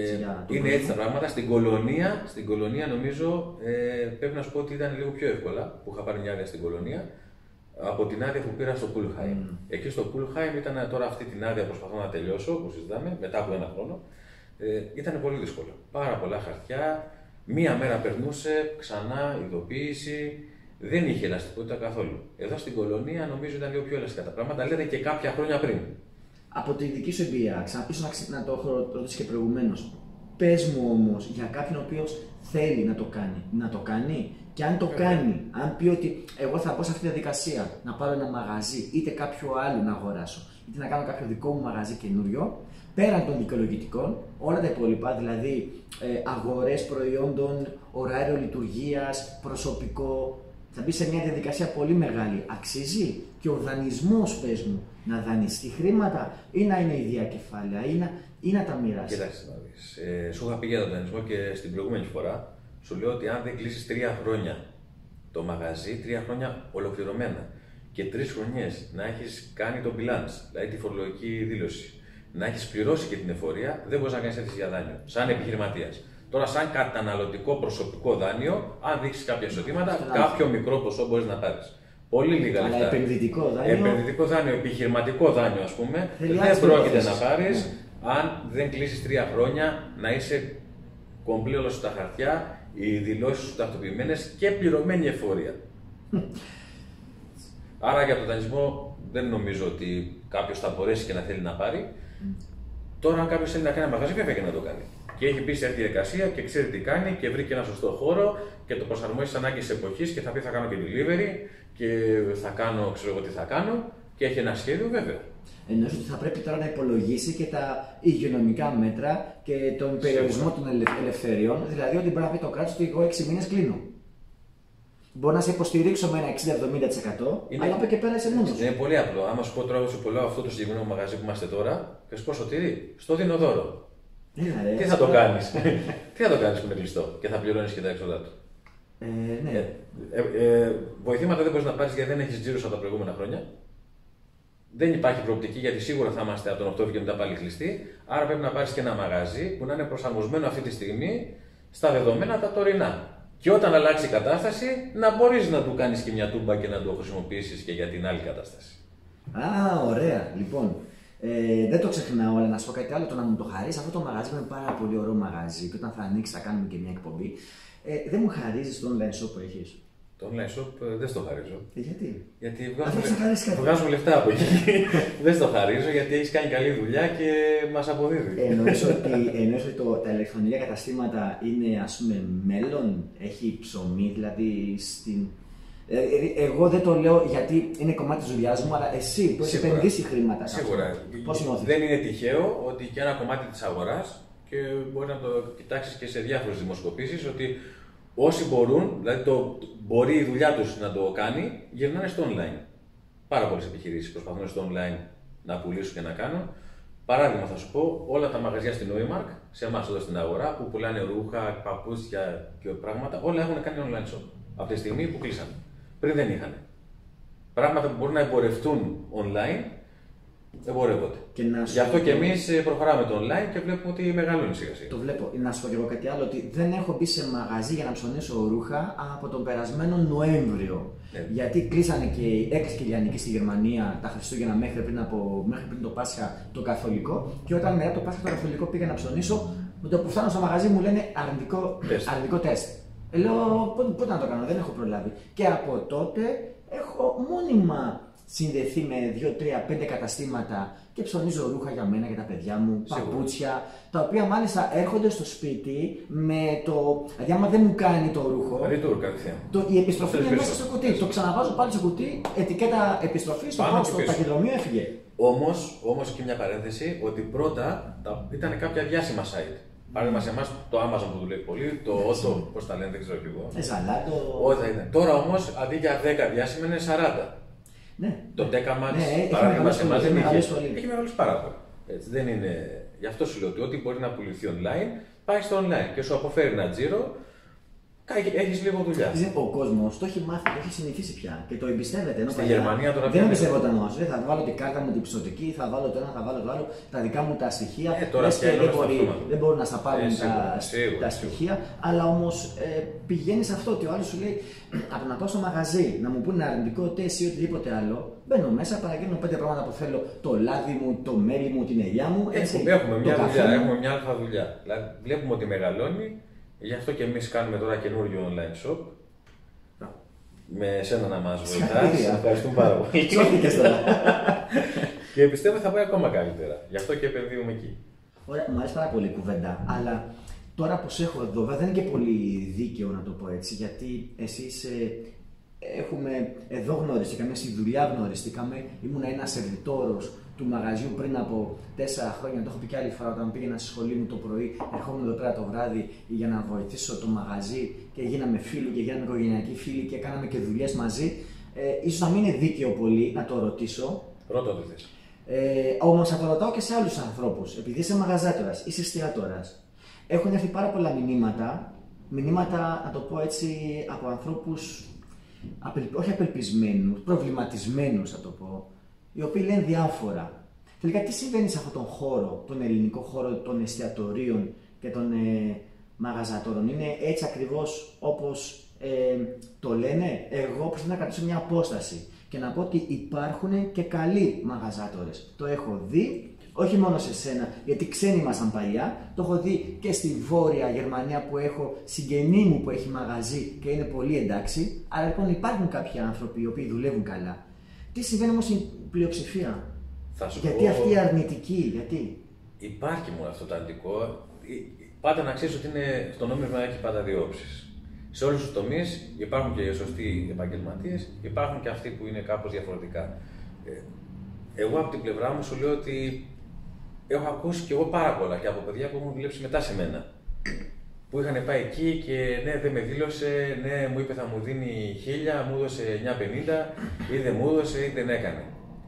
Ε, είναι έτσι τα πράγματα. Στην Κολονία, στην Κολονία νομίζω ε, πρέπει να σου πω ότι ήταν λίγο πιο εύκολα που είχα πάρει μια άδεια στην Κολονία από την άδεια που πήρα στο Pulheim. Mm. Εκεί στο Pulheim ήταν τώρα αυτή την άδεια προσπαθώ να τελειώσω, που συζητάμε, μετά από ένα χρόνο. Ε, ήταν πολύ δύσκολο. Πάρα πολλά χαρτιά. Μία μέρα περνούσε, ξανά ειδοποίηση. Δεν είχε ελαστικότητα καθόλου. Εδώ στην Κολονία νομίζω ήταν λίγο πιο ελαστικά τα πράγματα, λέτε και κάποια χρόνια πριν. Από τη δική σου εμπειρία, ξαναπίσω να, να το έχω ρωτήσει και προηγουμένως. Πες μου όμως για κάποιον ο οποίος θέλει να το κάνει, να το κάνει και αν το okay. κάνει, αν πει ότι εγώ θα πω σε αυτή τη διαδικασία να πάρω ένα μαγαζί, είτε κάποιο άλλο να αγοράσω, είτε να κάνω κάποιο δικό μου μαγαζί καινούριο, πέραν των δικαιολογητικών, όλα τα υπόλοιπα, δηλαδή ε, αγορές προϊόντων, ωράριο λειτουργίας, προσωπικό, θα μπει σε μια διαδικασία πολύ μεγάλη. Αξίζει και ο δανεισμός, πες μου, να δανειστεί χρήματα ή να είναι ίδια κεφάλαια ή να, ή να τα μοιράσει. Κοιτάξτε να δεις. Ε, σου είχα πει για τον δανεισμό και στην προηγούμενη φορά. Σου λέω ότι αν δεν κλείσεις τρία χρόνια το μαγαζί, τρία χρόνια ολοκληρωμένα και τρεις χρονιές να έχεις κάνει το bilance, δηλαδή τη φορολογική δήλωση, να έχεις πληρώσει και την εφορία, δεν μπορείς να κάνεις αίτηση για δάνειο, σαν επιχειρηματίας. Τώρα, σαν καταναλωτικό προσωπικό δάνειο, αν δείξεις κάποια εισοδήματα, κάποιο μικρό ποσό μπορείς να πάρεις. Πολύ λίγα λεφτά. Αλλά επενδυτικό δάνειο. Επενδυτικό δάνειο, επιχειρηματικό δάνειο, ας πούμε, δεν πρόκειται να πάρεις mm. αν δεν κλείσεις τρία χρόνια να είσαι κομπλέ όλα σου τα χαρτιά, οι δηλώσεις σου τακτοποιημένες και πληρωμένη εφορία. Άρα για τον δανεισμό δεν νομίζω ότι κάποιος θα μπορέσει και να θέλει να πάρει. Mm. Τώρα, αν κάποιος θέλει να κάνει ένα μαγαζί, βέβαια και να το κάνει. Και έχει μπει σε αυτή τη διαδικασία και ξέρει τι κάνει και βρήκε ένα σωστό χώρο και το προσαρμόζει στις ανάγκες της εποχής και θα πει θα κάνω και delivery και θα κάνω, ξέρω εγώ τι θα κάνω και έχει ένα σχέδιο, βέβαια. Εννοείς ότι θα πρέπει τώρα να υπολογίσει και τα υγειονομικά μέτρα και τον περιορισμό των ελευθεριών, δηλαδή ότι μπορεί να πει το κράτος ότι εγώ έξι μήνες κλείνω. Μπορώ να σε υποστηρίξω με ένα εξήντα με εβδομήντα τοις εκατό, είναι, αλλά από εκεί πέρα είσαι μόνος. Είναι πολύ απλό. Άμα σου πω τώρα, σου πουλάω αυτό το συγκεκριμένο μαγαζί που είμαστε τώρα και σου πω Σωτήρη, στο δίνω δώρο. Yeah, τι θα το κάνεις, τι θα το κάνεις που είναι κλειστό και θα πληρώνεις και τα έξοδα του. Ε, ναι. ε, ε, ε, βοηθήματα δεν μπορείς να πάρεις γιατί δεν έχεις τζίρο από τα προηγούμενα χρόνια. δεν υπάρχει προοπτική γιατί σίγουρα θα είμαστε από τον Οκτώβριο και μετά πάλι κλειστοί. Άρα πρέπει να πάρεις και ένα μαγαζί που να είναι προσαρμοσμένο αυτή τη στιγμή στα δεδομένα τα τωρινά. Και όταν αλλάξει η κατάσταση, να μπορείς να του κάνεις και μια τούμπα και να το χρησιμοποιήσεις και για την άλλη κατάσταση. Α, ωραία. Λοιπόν, ε, δεν το ξεχνάω, αλλά να σου πω κάτι άλλο. Το να μου το χαρίσει αυτό το μαγαζί είναι πάρα πολύ ωραίο μαγαζί. Και όταν θα ανοίξει, θα κάνουμε και μια εκπομπή. Ε, δεν μου χαρίζει το online shop που έχει. Το online shop ε, δεν στο χαρίζω. Ε, γιατί? Γιατί βγάζουμε, βγάζουμε λεφτά από εκεί. Δεν στο χαρίζω γιατί έχει κάνει καλή δουλειά και μας αποδίδει. Εννοείς ότι, εννοείς ότι το, τα ηλεκτρονικά καταστήματα είναι, ας πούμε, μέλλον, έχει ψωμί, δηλαδή στην. Ε, εγώ δεν το λέω γιατί είναι κομμάτι της δουλειάς μου, αλλά εσύ που έχει επενδύσει χρήματα. Σίγουρα. Πώς νιώθεις? Δεν είναι τυχαίο ότι και ένα κομμάτι της αγοράς, και μπορεί να το κοιτάξεις και σε διάφορες δημοσκοπήσεις, ότι όσοι μπορούν, δηλαδή το, μπορεί η δουλειά τους να το κάνει, γυρνάνε στο online. Πάρα πολλές επιχειρήσεις προσπαθούν στο online να πουλήσουν και να κάνουν. Παράδειγμα, θα σου πω, όλα τα μαγαζιά στην Neumark, σε εμάς εδώ στην αγορά, που πουλάνε ρούχα, παπούτσια και πράγματα, όλα έχουν κάνει online shop. Από τη στιγμή που κλείσαν. Πριν δεν είχαν. Πράγματα που μπορούν να εμπορευτούν online, εμπορεύονται. Γι' αυτό και εμείς προχωράμε το online και βλέπουμε ότι μεγαλώνει σιγά σιγά. Το βλέπω. Να σου πω και εγώ κάτι άλλο, ότι δεν έχω μπει σε μαγαζί για να ψωνίσω ρούχα από τον περασμένο Νοέμβριο. Ναι. Γιατί κλείσανε και έκλεισε και η Λιανική στη Γερμανία τα Χριστούγεννα μέχρι πριν, από, μέχρι πριν το Πάσχα το Καθολικό. Και όταν μετά το Πάσχα το Καθολικό πήγα να ψωνίσω, με το που φτάνω στο μαγαζί μου λένε αρνητικό τεστ. Αρνητικό τεστ. Ε, λέω πότε να το κάνω, δεν έχω προλάβει. Και από τότε έχω μόνιμα συνδεθεί με δύο, τρία, πέντε καταστήματα και ψωνίζω ρούχα για μένα και τα παιδιά μου, παπούτσια, τα οποία μάλιστα έρχονται στο σπίτι με το. Δηλαδή, άμα δεν μου κάνει το ρούχο. Retour, κατευθείαν. Το, η επιστροφή είναι μέσα στο κουτί. Το ξαναβάζω πάλι στο κουτί, ετικέτα επιστροφή, το πάω στο ταχυδρομείο, έφυγε. Όμως, όμως και μια παρένθεση, ότι πρώτα τα, ήταν κάποια διάσημα site. Παράδειγμα σε εμάς το Amazon που δουλεύει πολύ, το Otto, πώς τα λένε, δεν ξέρω λίγο. Ζαλάτο. Ό,τι ήταν. Τώρα όμως αντί για δέκα διάσημα είναι σαράντα. Ναι. Το Decamax, ναι, παράδειγμα σε εμάς δεν έχει. Έχει μεγαλώσει πάρα πολύ. Έτσι, δεν είναι. Γι' αυτό σου λέω ότι ό,τι μπορεί να πουληθεί online, πάει στο online και σου αποφέρει ένα τζίρο. Έχεις λίγο δουλειά. Ο κόσμος το έχει μάθει, το έχει συνηθίσει πια και το εμπιστεύεται. Στη παλιά, Γερμανία τώρα δεν εμπιστεύονταν ο άνθρωπος. Θα βάλω την κάρτα μου την πιστωτική, θα βάλω το ένα, θα βάλω το άλλο, τα δικά μου τα στοιχεία. Ε, τώρα και δεν, μπορεί, δεν μπορούν να στα πάρουν ε, σίγουρα, τα, σίγουρα, τα στοιχεία. Σίγουρα. Αλλά όμως ε, πηγαίνει σε αυτό ότι ο άλλος σου λέει από να πάω στο μαγαζί να μου πούνε αρνητικό τεστ ή οτιδήποτε άλλο. Μπαίνω μέσα, παραγγέλνω πέντε πράγματα που θέλω. Το λάδι μου, το μέλι μου, την ελιά μου. Έτσι, έχουμε, έχουμε μια δουλειά, έχουμε μια αλφα δουλειά. Δηλαδή βλέπουμε ότι μεγαλώνει. Γι' αυτό και εμείς κάνουμε τώρα καινούριο online shop. Με εσένα να μας βοηθάς. Ευχαριστούμε πάρα πολύ. Και πιστεύω θα πάει ακόμα καλύτερα. Γι' αυτό και επενδύουμε εκεί. Ωραία, μου αρέσει πάρα πολύ η κουβέντα. Αλλά τώρα που σε έχω εδώ, βέβαια δεν είναι και πολύ δίκαιο να το πω έτσι. Γιατί εσείς ε, έχουμε εδώ γνωριστήκαμε, στη δουλειά γνωριστήκαμε. Ήμουν ένας σερβιτόρος του μαγαζιού πριν από τέσσερα χρόνια. Το έχω πει και άλλη φορά όταν πήγαινα στη σχολή μου το πρωί. Ερχόμουν εδώ πέρα το βράδυ για να βοηθήσω το μαγαζί και γίναμε φίλοι και γίναμε οικογενειακοί φίλοι και κάναμε και δουλειές μαζί. Ε, ίσως να μην είναι δίκαιο πολύ να το ρωτήσω. Ρώτα το θες. Ε, όμως θα το ρωτάω και σε άλλους ανθρώπους. Επειδή είσαι μαγαζάτορας, είσαι εστιατόρας. Έχουν έρθει πάρα πολλά μηνύματα. Μηνύματα, να το πω έτσι, από ανθρώπους απελ, όχι απελπισμένους, προβληματισμένους, θα το πω. Οι οποίοι λένε διάφορα. Τελικά τι συμβαίνει σε αυτόν τον χώρο, τον ελληνικό χώρο των εστιατορίων και των ε, μαγαζατόρων. Είναι έτσι ακριβώς όπως ε, το λένε? Εγώ προσπαθώ να κρατήσω μια απόσταση και να πω ότι υπάρχουν και καλοί μαγαζάτορες. Το έχω δει, όχι μόνο σε σένα, γιατί ξένοι ήμασταν παλιά. Το έχω δει και στη Βόρεια Γερμανία που έχω συγγενή μου που έχει μαγαζί και είναι πολύ εντάξει. Άρα λοιπόν υπάρχουν κάποιοι άνθρωποι οι οποίοι δουλεύουν καλά. Τι συμβαίνει όμως στην πλειοψηφία? Γιατί πω... αυτή η αρνητική, γιατί? Υπάρχει μόνο αυτό το αρνητικό. Πάντα να ξέρεις ότι είναι, στο νόμισμα έχει πάντα δύο όψεις. Σε όλους τους τομείς υπάρχουν και σωστοί επαγγελματίες, υπάρχουν και αυτοί που είναι κάπως διαφορετικά. Εγώ από την πλευρά μου σου λέω ότι έχω ακούσει και εγώ πάρα πολλά και από παιδιά που έχουν δουλέψει μετά σε μένα. Που είχαν πάει εκεί και ναι, δεν με δήλωσε, ναι, μου είπε θα μου δίνει χίλια, μου έδωσε εννιακόσια πενήντα, ή δεν μου έδωσε ή δεν έκανε.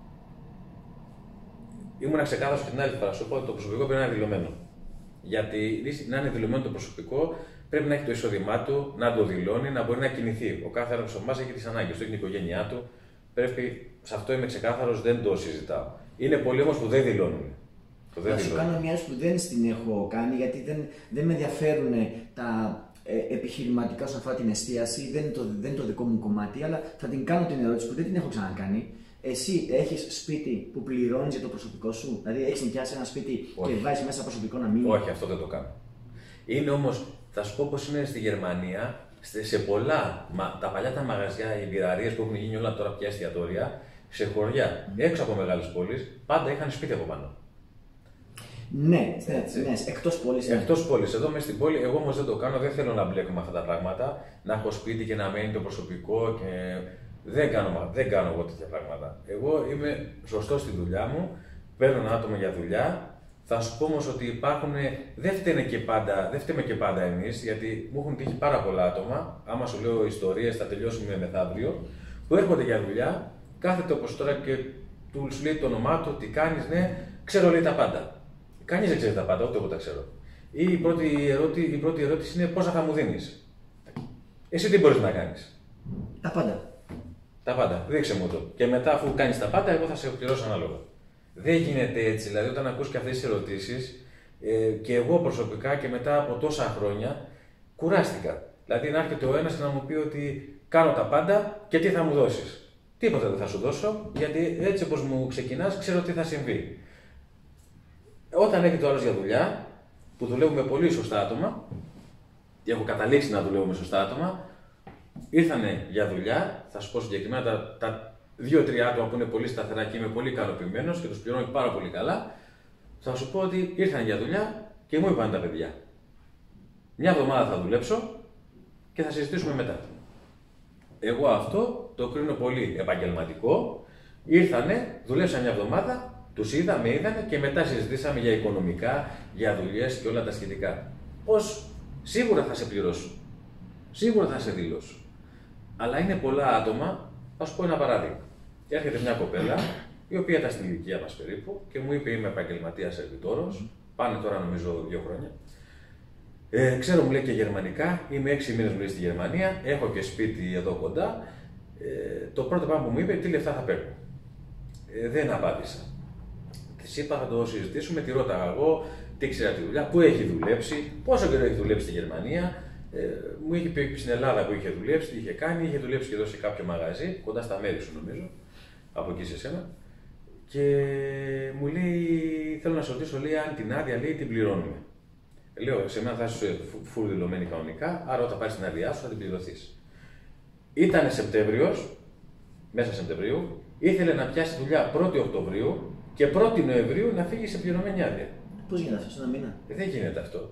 Ήμουν ξεκάθαρος και την άλλη φορά σου πω ότι το προσωπικό πρέπει να είναι δηλωμένο. Γιατί να είναι δηλωμένο το προσωπικό πρέπει να έχει το εισόδημά του, να το δηλώνει, να μπορεί να κινηθεί. Ο κάθε άνθρωπος από εμάς έχει τις ανάγκες του, έχει την οικογένειά του, πρέπει, σε αυτό είμαι ξεκάθαρος, δεν το συζητάω. Είναι πολλοί όμως που δεν δηλώνουν. Θα σου κάνω μια που δεν την έχω κάνει, γιατί δεν, δεν με ενδιαφέρουν τα ε, επιχειρηματικά όσον αφορά την εστίαση, δεν είναι, το, δεν είναι το δικό μου κομμάτι, αλλά θα την κάνω την ερώτηση που δεν την έχω ξανακάνει. Εσύ έχεις σπίτι που πληρώνεις για το προσωπικό σου, δηλαδή έχεις νοικιάσει ένα σπίτι Όχι. και βάζεις μέσα προσωπικό να μείνει? Όχι, αυτό δεν το κάνω. Είναι όμως, θα σου πω πως είναι στη Γερμανία, σε πολλά, τα παλιά τα μαγαζιά, οι μπειραρίες που έχουν γίνει όλα τώρα πια εστιατόρια, σε χωριά, mm. έξω από μεγάλες πόλεις, πάντα είχαν σπίτι από πάνω. Ναι, ναι, ναι, εκτός πόλης. Ναι. Εκτός πόλης. Εδώ μέσα στην πόλη, εγώ όμως δεν το κάνω, δεν θέλω να μπλέκουμε αυτά τα πράγματα, να έχω σπίτι και να μένει το προσωπικό και δεν κάνω, δεν κάνω εγώ τέτοια πράγματα. Εγώ είμαι σωστός στη δουλειά μου, παίρνω ένα άτομο για δουλειά. Θα σου πω όμως ότι υπάρχουν, δεν φταίμε και πάντα, δεν φταίμε και πάντα εμείς, γιατί μου έχουν τύχει πάρα πολλά άτομα, άμα σου λέω ιστορίες, θα τελειώσουμε μεθαύριο, που έρχονται για δουλειά, κάθεται όπως τώρα και του σου λέει το όνομά του, τι κάνεις, ναι, ξέρω λέει τα πάντα. Κανείς δεν ξέρει τα πάντα, ούτε εγώ τα ξέρω. Ή η πρώτη, ερώτη, η πρώτη ερώτηση είναι πόσα θα μου δίνεις. Εσύ τι μπορείς να κάνεις? Τα πάντα. Τα πάντα, δείξε μου το. Και μετά, αφού κάνεις τα πάντα, εγώ θα σε πληρώσω ανάλογα. Δεν γίνεται έτσι, δηλαδή όταν ακούς και αυτές τις ερωτήσεις, ε, και εγώ προσωπικά και μετά από τόσα χρόνια κουράστηκα. Δηλαδή να έρχεται ο ένας και να μου πει ότι κάνω τα πάντα και τι θα μου δώσεις. Τίποτα δεν θα σου δώσω, γιατί έτσι όπως μου ξεκινάς, ξέρω τι θα συμβεί. Όταν έρχεται ο άλλος για δουλειά, που δουλεύουμε πολύ σωστά άτομα, και έχω καταλήξει να δουλεύω με σωστά άτομα, ήρθανε για δουλειά, θα σου πω συγκεκριμένα τα, τα δύο-τρία άτομα που είναι πολύ σταθερά και είμαι πολύ ικανοποιημένος και τους πληρώνω πάρα πολύ καλά, θα σου πω ότι ήρθαν για δουλειά και μου είπαν τα παιδιά. Μια εβδομάδα θα δουλέψω και θα συζητήσουμε μετά. Εγώ αυτό το κρίνω πολύ επαγγελματικό. Ήρθανε, δουλέψαν μια εβδομάδα, τους είδα, με είδανε και μετά συζητήσαμε για οικονομικά, για δουλειές και όλα τα σχετικά. Πώς σίγουρα θα σε πληρώσω, σίγουρα θα σε δηλώσω. Αλλά είναι πολλά άτομα, θα σου πω ένα παράδειγμα. Έρχεται μια κοπέλα, η οποία ήταν στην ηλικία μας περίπου και μου είπε: είμαι επαγγελματίας σερβιτόρος, πάνε τώρα νομίζω δύο χρόνια. Ε, ξέρω, μου λέει και γερμανικά, είμαι έξι μήνες μου λέει στη Γερμανία, έχω και σπίτι εδώ κοντά. Ε, το πρώτο πράγμα που μου είπε: τι λεφτά θα παίρνω. Ε, δεν απάντησα. Της είπα: θα το συζητήσουμε, τη ρώταγα εγώ, τι ξέρει τη δουλειά, πού έχει δουλέψει, πόσο καιρό έχει δουλέψει στη Γερμανία. Ε, μου είχε πει στην Ελλάδα που είχε δουλέψει, τι είχε κάνει, είχε δουλέψει και εδώ σε κάποιο μαγαζί, κοντά στα μέρη σου νομίζω, από εκεί σε σένα. Και μου λέει: θέλω να σε ρωτήσω, λέει, αν την άδεια λέει την πληρώνουμε. Λέω: σε μένα θα είσαι φουλ δηλωμένη κανονικά, άρα όταν πάρεις την άδειά σου θα την πληρωθείς. Ήτανε Σεπτέμβριος, μέσα Σεπτεμβρίου, ήθελε να πιάσει δουλειά πρώτη Οκτωβρίου και πρώτη Νοεμβρίου να φύγει σε πληρωμένη άδεια. Πώς γίνεται αυτό, σε ένα μήνα? Ε, δεν γίνεται αυτό.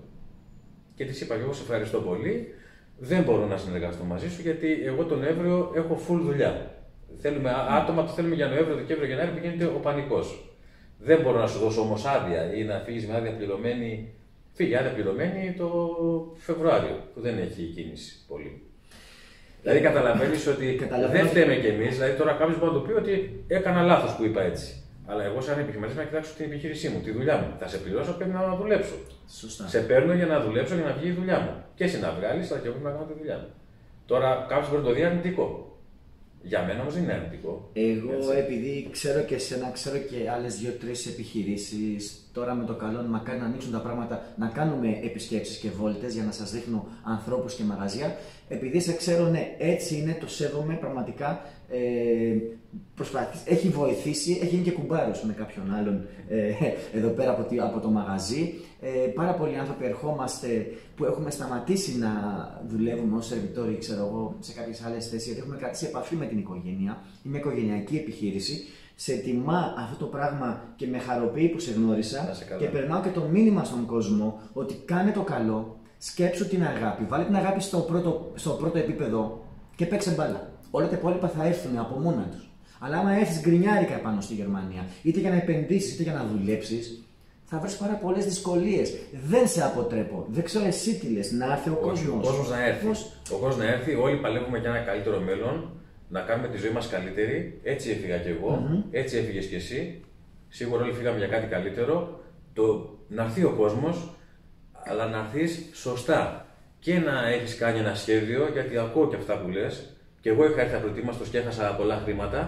Και της είπα: εγώ σε ευχαριστώ πολύ, δεν μπορώ να συνεργαστώ μαζί σου γιατί εγώ τον Νοέμβριο έχω full δουλειά. Θέλουμε άτομα, το θέλουμε για Νοέμβριο, Δεκέμβριο, Γενάρη που γίνεται ο πανικός. Δεν μπορώ να σου δώσω όμως άδεια ή να φύγεις με άδεια πληρωμένη. Φύγει άδεια πληρωμένη το Φεβρουάριο, που δεν έχει κίνηση πολύ. Δηλαδή καταλαβαίνεις ότι δεν φταίμε κι εμείς. Δηλαδή τώρα κάποιος μπορεί να το πει ότι έκανα λάθος που είπα έτσι. Αλλά εγώ, σαν επιχειρηματής, να κοιτάξω την επιχείρησή μου, τη δουλειά μου. Θα σε πληρώσω, πρέπει να δουλέψω. Σωστά. Σε παίρνω για να δουλέψω για να βγει η δουλειά μου. Και εσύ να βγάλεις, αλλά και εγώ να κάνω τη δουλειά μου. Τώρα κάποιος μπορεί να το δει αρνητικό. Για μένα όμως δεν είναι αρνητικό. Εγώ, έτσι, επειδή ξέρω και εσένα, ξέρω και άλλες δύο-τρεις επιχειρήσεις, τώρα με το καλό μακάρι να ανοίξουν τα πράγματα, να κάνουμε επισκέψεις και βόλτες για να σας δείχνω ανθρώπους και μαγαζιά. Επειδή σε ξέρω, ναι, έτσι είναι, το σέβομαι πραγματικά. Ε, προσπαθείς, έχει βοηθήσει, έχει γίνει και κουμπάρος με κάποιον άλλον ε, εδώ πέρα από, από το μαγαζί. Ε, πάρα πολλοί άνθρωποι ερχόμαστε που έχουμε σταματήσει να δουλεύουμε ως σερβιτόροι, ξέρω εγώ, σε κάποιες άλλες θέσεις, γιατί έχουμε κρατήσει επαφή με την οικογένεια. Είναι οικογενειακή επιχείρηση. Σε τιμά αυτό το πράγμα και με χαροποιεί που σε γνώρισα και περνάω και το μήνυμα στον κόσμο ότι κάνε το καλό, σκέψου την αγάπη, βάλε την αγάπη στο πρώτο, στο πρώτο επίπεδο και παίξε μπάλα. Όλα τα υπόλοιπα θα έρθουν από μόνα τους. Αλλά άμα έρθεις γκρινιάρικα πάνω στη Γερμανία, είτε για να επενδύσεις είτε για να δουλέψεις, θα βρεις πάρα πολλές δυσκολίες. Δεν σε αποτρέπω. Δεν ξέρω εσύ τι λες, να έρθει ο κόσμος. Ο κόσμος να έρθει. Πώς? Ο κόσμος να έρθει, όλοι παλεύουμε για ένα καλύτερο μέλλον, να κάνουμε τη ζωή μας καλύτερη. Έτσι έφυγα κι εγώ, mm-hmm. έτσι έφυγες κι εσύ. Σίγουρα όλοι φύγαμε για κάτι καλύτερο. Το να έρθει ο κόσμος, αλλά να έρθεις σωστά. Και να έχεις κάνει ένα σχέδιο, γιατί ακούω και αυτά που λες. Και εγώ είχα έρθει απροετοίμαστος και έχασα πολλά χρήματα.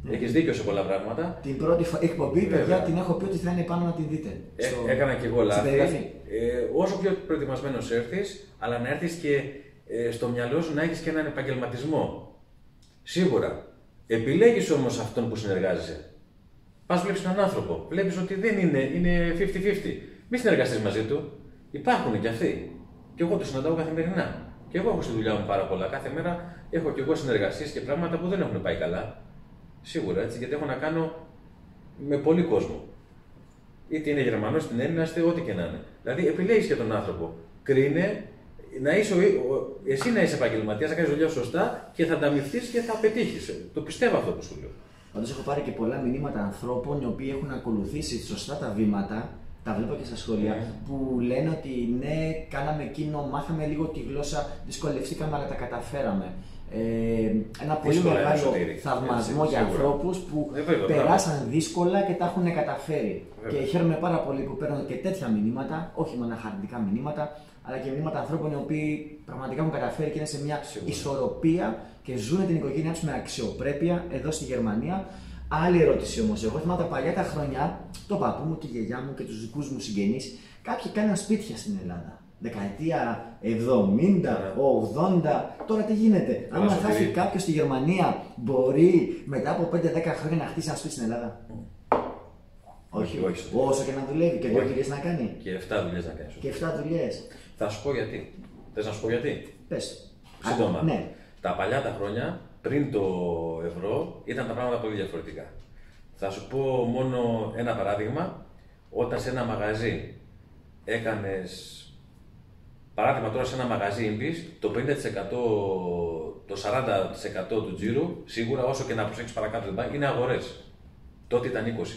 Έχεις δίκιο σε πολλά πράγματα. Την πρώτη εκπομπή, παιδιά, την έχω πει ότι θα είναι πάνω να την δείτε. Ε, στο... Έκανα και εγώ λάθη. Ε, όσο πιο προετοιμασμένος έρθεις, αλλά να έρθεις και ε, στο μυαλό σου να έχεις και έναν επαγγελματισμό. Σίγουρα. Επιλέγεις όμως αυτόν που συνεργάζεσαι. Πας βλέπεις έναν άνθρωπο. Βλέπεις ότι δεν είναι, είναι πενήντα πενήντα. Μη συνεργαστείς μαζί του. Υπάρχουν και αυτοί. Και εγώ τους συναντάω καθημερινά. Και εγώ έχω στη δουλειά μου πάρα πολλά. Κάθε μέρα έχω και εγώ συνεργασίες και πράγματα που δεν έχουν πάει καλά. Σίγουρα έτσι, γιατί έχω να κάνω με πολύ κόσμο. Είτε είναι Γερμανός, είτε είναι Έλληνας, είτε ό,τι και να είναι. Δηλαδή, επιλέγεις και τον άνθρωπο. Κρίνε, να είσαι ο, ο, εσύ να είσαι επαγγελματίας, να κάνεις δουλειά σωστά και θα ανταμυφθείς και θα πετύχεις. Το πιστεύω αυτό που σου λέω. Πάντως, έχω πάρει και πολλά μηνύματα ανθρώπων οι οποίοι έχουν ακολουθήσει σωστά τα βήματα. Τα βλέπω και στα σχόλια, mm. που λένε ότι ναι, κάναμε εκείνο, μάθαμε λίγο τη γλώσσα, δυσκολευτήκαμε, αλλά τα καταφέραμε. Ε, ένα πολύ μεγάλο θαυμασμό έτσι, για ανθρώπους που ε, βέβαια, περάσαν πράγμα. δύσκολα και τα έχουν καταφέρει. Βέβαια. Και χαίρομαι πάρα πολύ που παίρνω και τέτοια μηνύματα, όχι μόνο χαρακτικά μηνύματα, αλλά και μηνύματα ανθρώπων οι οποίοι πραγματικά έχουν καταφέρει και είναι σε μια Σίγουρα. ισορροπία και ζουν την οικογένειά τους με αξιοπρέπεια εδώ στη Γερμανία. Άλλη ερώτηση όμως, εγώ θυμάμαι τα παλιά τα χρόνια, το παππού μου, τη γιαγιά μου και τους δικούς μου συγγενείς, κάποιοι κάναν σπίτια στην Ελλάδα. Δεκαετία εβδομήντα, ογδόντα, τώρα τι γίνεται. Αν θα έρθει κάποιος στη Γερμανία, μπορεί μετά από πέντε δέκα χρόνια να χτίσει ένα σπίτι στην Ελλάδα. Mm. Όχι, όχι, όχι. Όσο και να δουλεύει και δύο δουλειές να κάνει. Και εφτά δουλειές να κάνει. Και εφτά δουλειές. Θα σου πω γιατί. Θες να σου πω γιατί. Πες. Σύντομα. Ναι. Τα παλιά τα χρόνια, πριν το ευρώ, ήταν τα πράγματα πολύ διαφορετικά. Θα σου πω μόνο ένα παράδειγμα. Όταν σε ένα μαγαζί έκανες, παράδειγμα τώρα σε ένα μαγαζί Ιμπis, το πενήντα τοις εκατό, το σαράντα τοις εκατό του τζίρου, σίγουρα όσο και να προσέξεις παρακάτω την μπάνκ, είναι αγορές. Τότε ήταν είκοσι.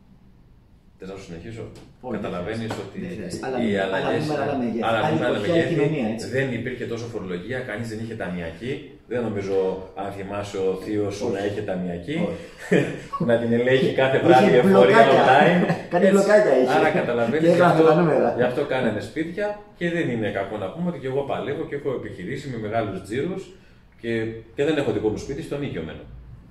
Θες να σου συνεχίσω. Όχι, καταλαβαίνεις ότι ναι, οι αλλαγές, άλλα νούμερα μεγέθη, δεν υπήρχε τόσο φορολογία, κανείς δεν είχε ταμιακή. Δεν νομίζω, αν θυμάσαι, ο θείος σου να είχε ταμιακή. Να την ελέγχει κάθε βράδυ εφορία online. Κάνει μπλοκάκια είχε. Άρα καταλαβαίνεις, γι' αυτό κάνανε σπίτια και δεν είναι κακό να πούμε ότι και εγώ παλεύω και έχω επιχειρήσει με μεγάλους τζίρους και, και δεν έχω δικό μου σπίτι, στον Ήγιο μένω.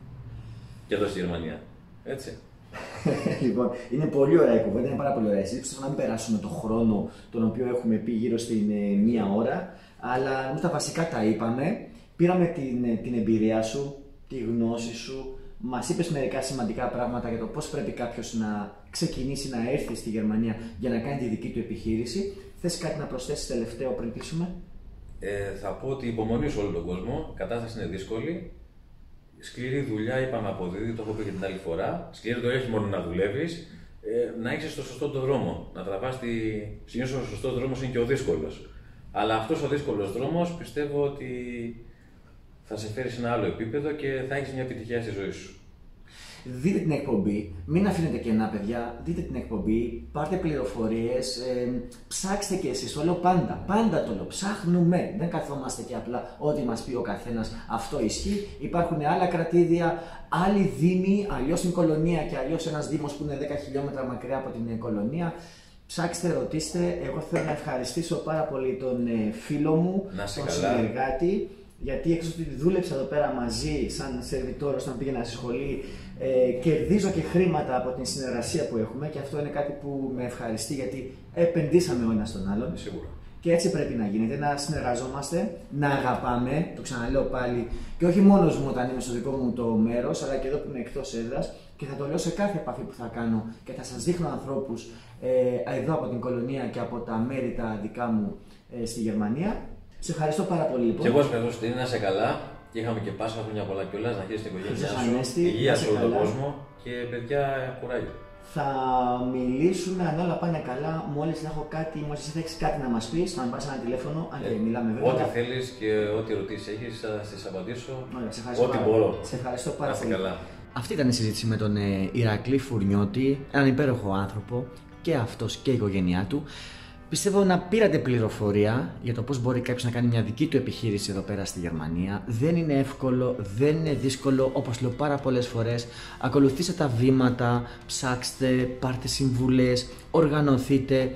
Και εδώ στη Γερμανία. Έτσι. Λοιπόν, είναι πολύ ωραία η κουβέντα, είναι πάρα πολύ ωραία. Πιστεύω να μην περάσουμε το χρόνο τον οποίο έχουμε πει γύρω στην ε, μία ώρα, αλλά νομίζω τα βασικά τα είπαμε. Πήραμε την, την εμπειρία σου, τη γνώση σου, μας είπες μερικά σημαντικά πράγματα για το πώς πρέπει κάποιος να ξεκινήσει να έρθει στη Γερμανία για να κάνει τη δική του επιχείρηση. Θες κάτι να προσθέσεις τελευταίο πριν κλείσουμε? Ε, θα πω ότι υπομονή σε όλο τον κόσμο, η κατάσταση είναι δύσκολη. Σκληρή δουλειά, είπαμε, αποδίδει, το έχω πει και την άλλη φορά. Σκληρή δουλειά όχι μόνο να δουλεύεις, ε, να έχεις στο σωστό τον δρόμο. Να τραβάς τη. Συνήθως ο σωστός δρόμος είναι και ο δύσκολος. Αλλά αυτός ο δύσκολος δρόμος πιστεύω ότι θα σε φέρει σε ένα άλλο επίπεδο και θα έχεις μια επιτυχία στη ζωή σου. Δείτε την εκπομπή, μην αφήνετε κενά, παιδιά. Δείτε την εκπομπή, πάρτε πληροφορίες, ε, ψάξτε και εσείς. Το λέω πάντα, πάντα το λέω. Ψάχνουμε. Δεν καθόμαστε και απλά ό,τι μας πει ο καθένας αυτό ισχύει. Υπάρχουν άλλα κρατήδια, άλλοι δήμοι, αλλιώς η κολονία και αλλιώς ένας δήμος που είναι δέκα χιλιόμετρα μακριά από την κολονία. Ψάξτε, ρωτήστε. Εγώ θέλω να ευχαριστήσω πάρα πολύ τον ε, φίλο μου, τον συνεργάτη. Γιατί έξω ότι δούλεψα εδώ πέρα μαζί, σαν σερβιτόρος, όταν πήγαινα στη σχολή, ε, κερδίζω και χρήματα από την συνεργασία που έχουμε και αυτό είναι κάτι που με ευχαριστεί γιατί επενδύσαμε ο ένας στον άλλον. Σίγουρα. Και έτσι πρέπει να γίνεται, να συνεργαζόμαστε, να αγαπάμε, το ξαναλέω πάλι, και όχι μόνος μου όταν είμαι στο δικό μου το μέρος, αλλά και εδώ που είμαι εκτός έδρας. Και θα το λέω σε κάθε επαφή που θα κάνω και θα σας δείχνω ανθρώπους ε, εδώ από την κολονία και από τα μέρη τα δικά μου ε, στη Γερμανία. Σε ευχαριστώ πάρα πολύ λοιπόν. Και εγώ ευχαριστώ, Στείνη, να είσαι καλά. Και είχαμε και Πάσχα, χρόνια πολλά κιόλας, να χαίρεσαι την οικογένειά σου. Υγεία σε όλο τον κόσμο και παιδιά, κουράγιο. Θα μιλήσουμε αν όλα πάνε καλά. Μόλις να έχω κάτι, μόλις θα έχεις κάτι να μας πεις, θα με πάρεις ένα τηλέφωνο. Αν και ε, μιλάμε βέβαια. Ό,τι θέλεις και ό,τι ερωτήσεις έχεις, θα στις απαντήσω. Ωραία, σε ευχαριστώ ό,τι πάρα. μπορώ. Σε ευχαριστώ πάρα πολύ. Καλά. Αυτή ήταν η συζήτηση με τον ε, Ηρακλή Φουρνιώτη, έναν υπέροχο άνθρωπο και αυτός και η οικογένειά του. Πιστεύω να πήρατε πληροφορία για το πώς μπορεί κάποιος να κάνει μια δική του επιχείρηση εδώ πέρα στη Γερμανία. Δεν είναι εύκολο, δεν είναι δύσκολο, όπως λέω πάρα πολλές φορές. Ακολουθήστε τα βήματα, ψάξτε, πάρτε συμβουλές, οργανωθείτε.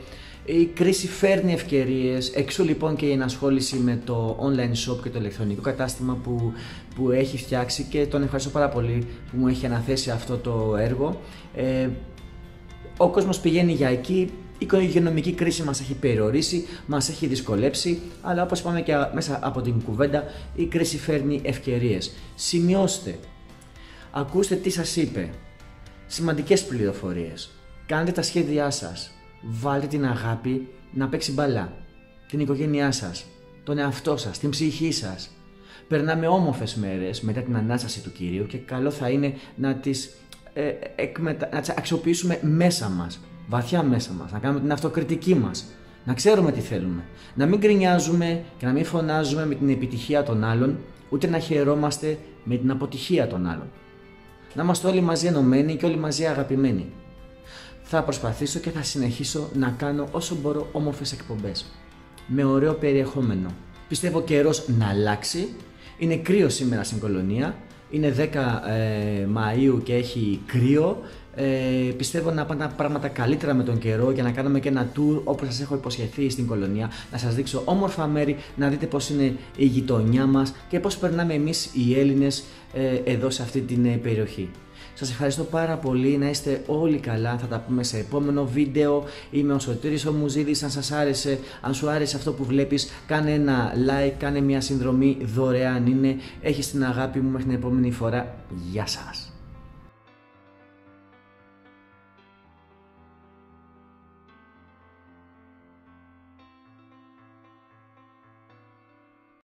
Η κρίση φέρνει ευκαιρίες, εξού λοιπόν και η ενασχόληση με το online shop και το ηλεκτρονικό κατάστημα που, που έχει φτιάξει και τον ευχαριστώ πάρα πολύ που μου έχει αναθέσει αυτό το έργο. Ε, ο κόσμος πηγαίνει για εκεί, η υγειονομική κρίση μας έχει περιορίσει, μας έχει δυσκολέψει, αλλά όπως είπαμε και μέσα από την κουβέντα, η κρίση φέρνει ευκαιρίες. Σημειώστε, ακούστε τι σας είπε, σημαντικές πληροφορίες, κάντε τα σχέδιά σας, βάλτε την αγάπη να παίξει μπάλα, την οικογένειά σας, τον εαυτό σας, την ψυχή σας. Περνάμε όμορφες μέρες μετά την Ανάσταση του Κυρίου και καλό θα είναι να τις, ε, εκμετα... να τις αξιοποιήσουμε μέσα μας, βαθιά μέσα μας, να κάνουμε την αυτοκριτική μας, να ξέρουμε τι θέλουμε, να μην γκρινιάζουμε και να μην φωνάζουμε με την επιτυχία των άλλων, ούτε να χαιρόμαστε με την αποτυχία των άλλων. Να είμαστε όλοι μαζί ενωμένοι και όλοι μαζί αγαπημένοι. Θα προσπαθήσω και θα συνεχίσω να κάνω όσο μπορώ όμορφες εκπομπές, με ωραίο περιεχόμενο. Πιστεύω καιρός να αλλάξει, είναι κρύο σήμερα στην Κολονία, είναι δέκα ε, Μαΐου και έχει κρύο. Ε, πιστεύω να πάνε τα πράγματα καλύτερα με τον καιρό και να κάνουμε και ένα tour όπως σας έχω υποσχεθεί στην Κολονία, να σας δείξω όμορφα μέρη, να δείτε πώς είναι η γειτονιά μας και πώς περνάμε εμείς οι Έλληνες ε, εδώ σε αυτή την ε, περιοχή. Σας ευχαριστώ πάρα πολύ, να είστε όλοι καλά, θα τα πούμε σε επόμενο βίντεο. Είμαι ο Σωτήρης ο Μουζίδης, αν σας άρεσε, αν σου άρεσε αυτό που βλέπεις, κάνε ένα like, κάνε μια συνδρομή, δωρεάν είναι, έχεις την αγάπη μου, μέχρι την επόμενη φορά, γεια σας.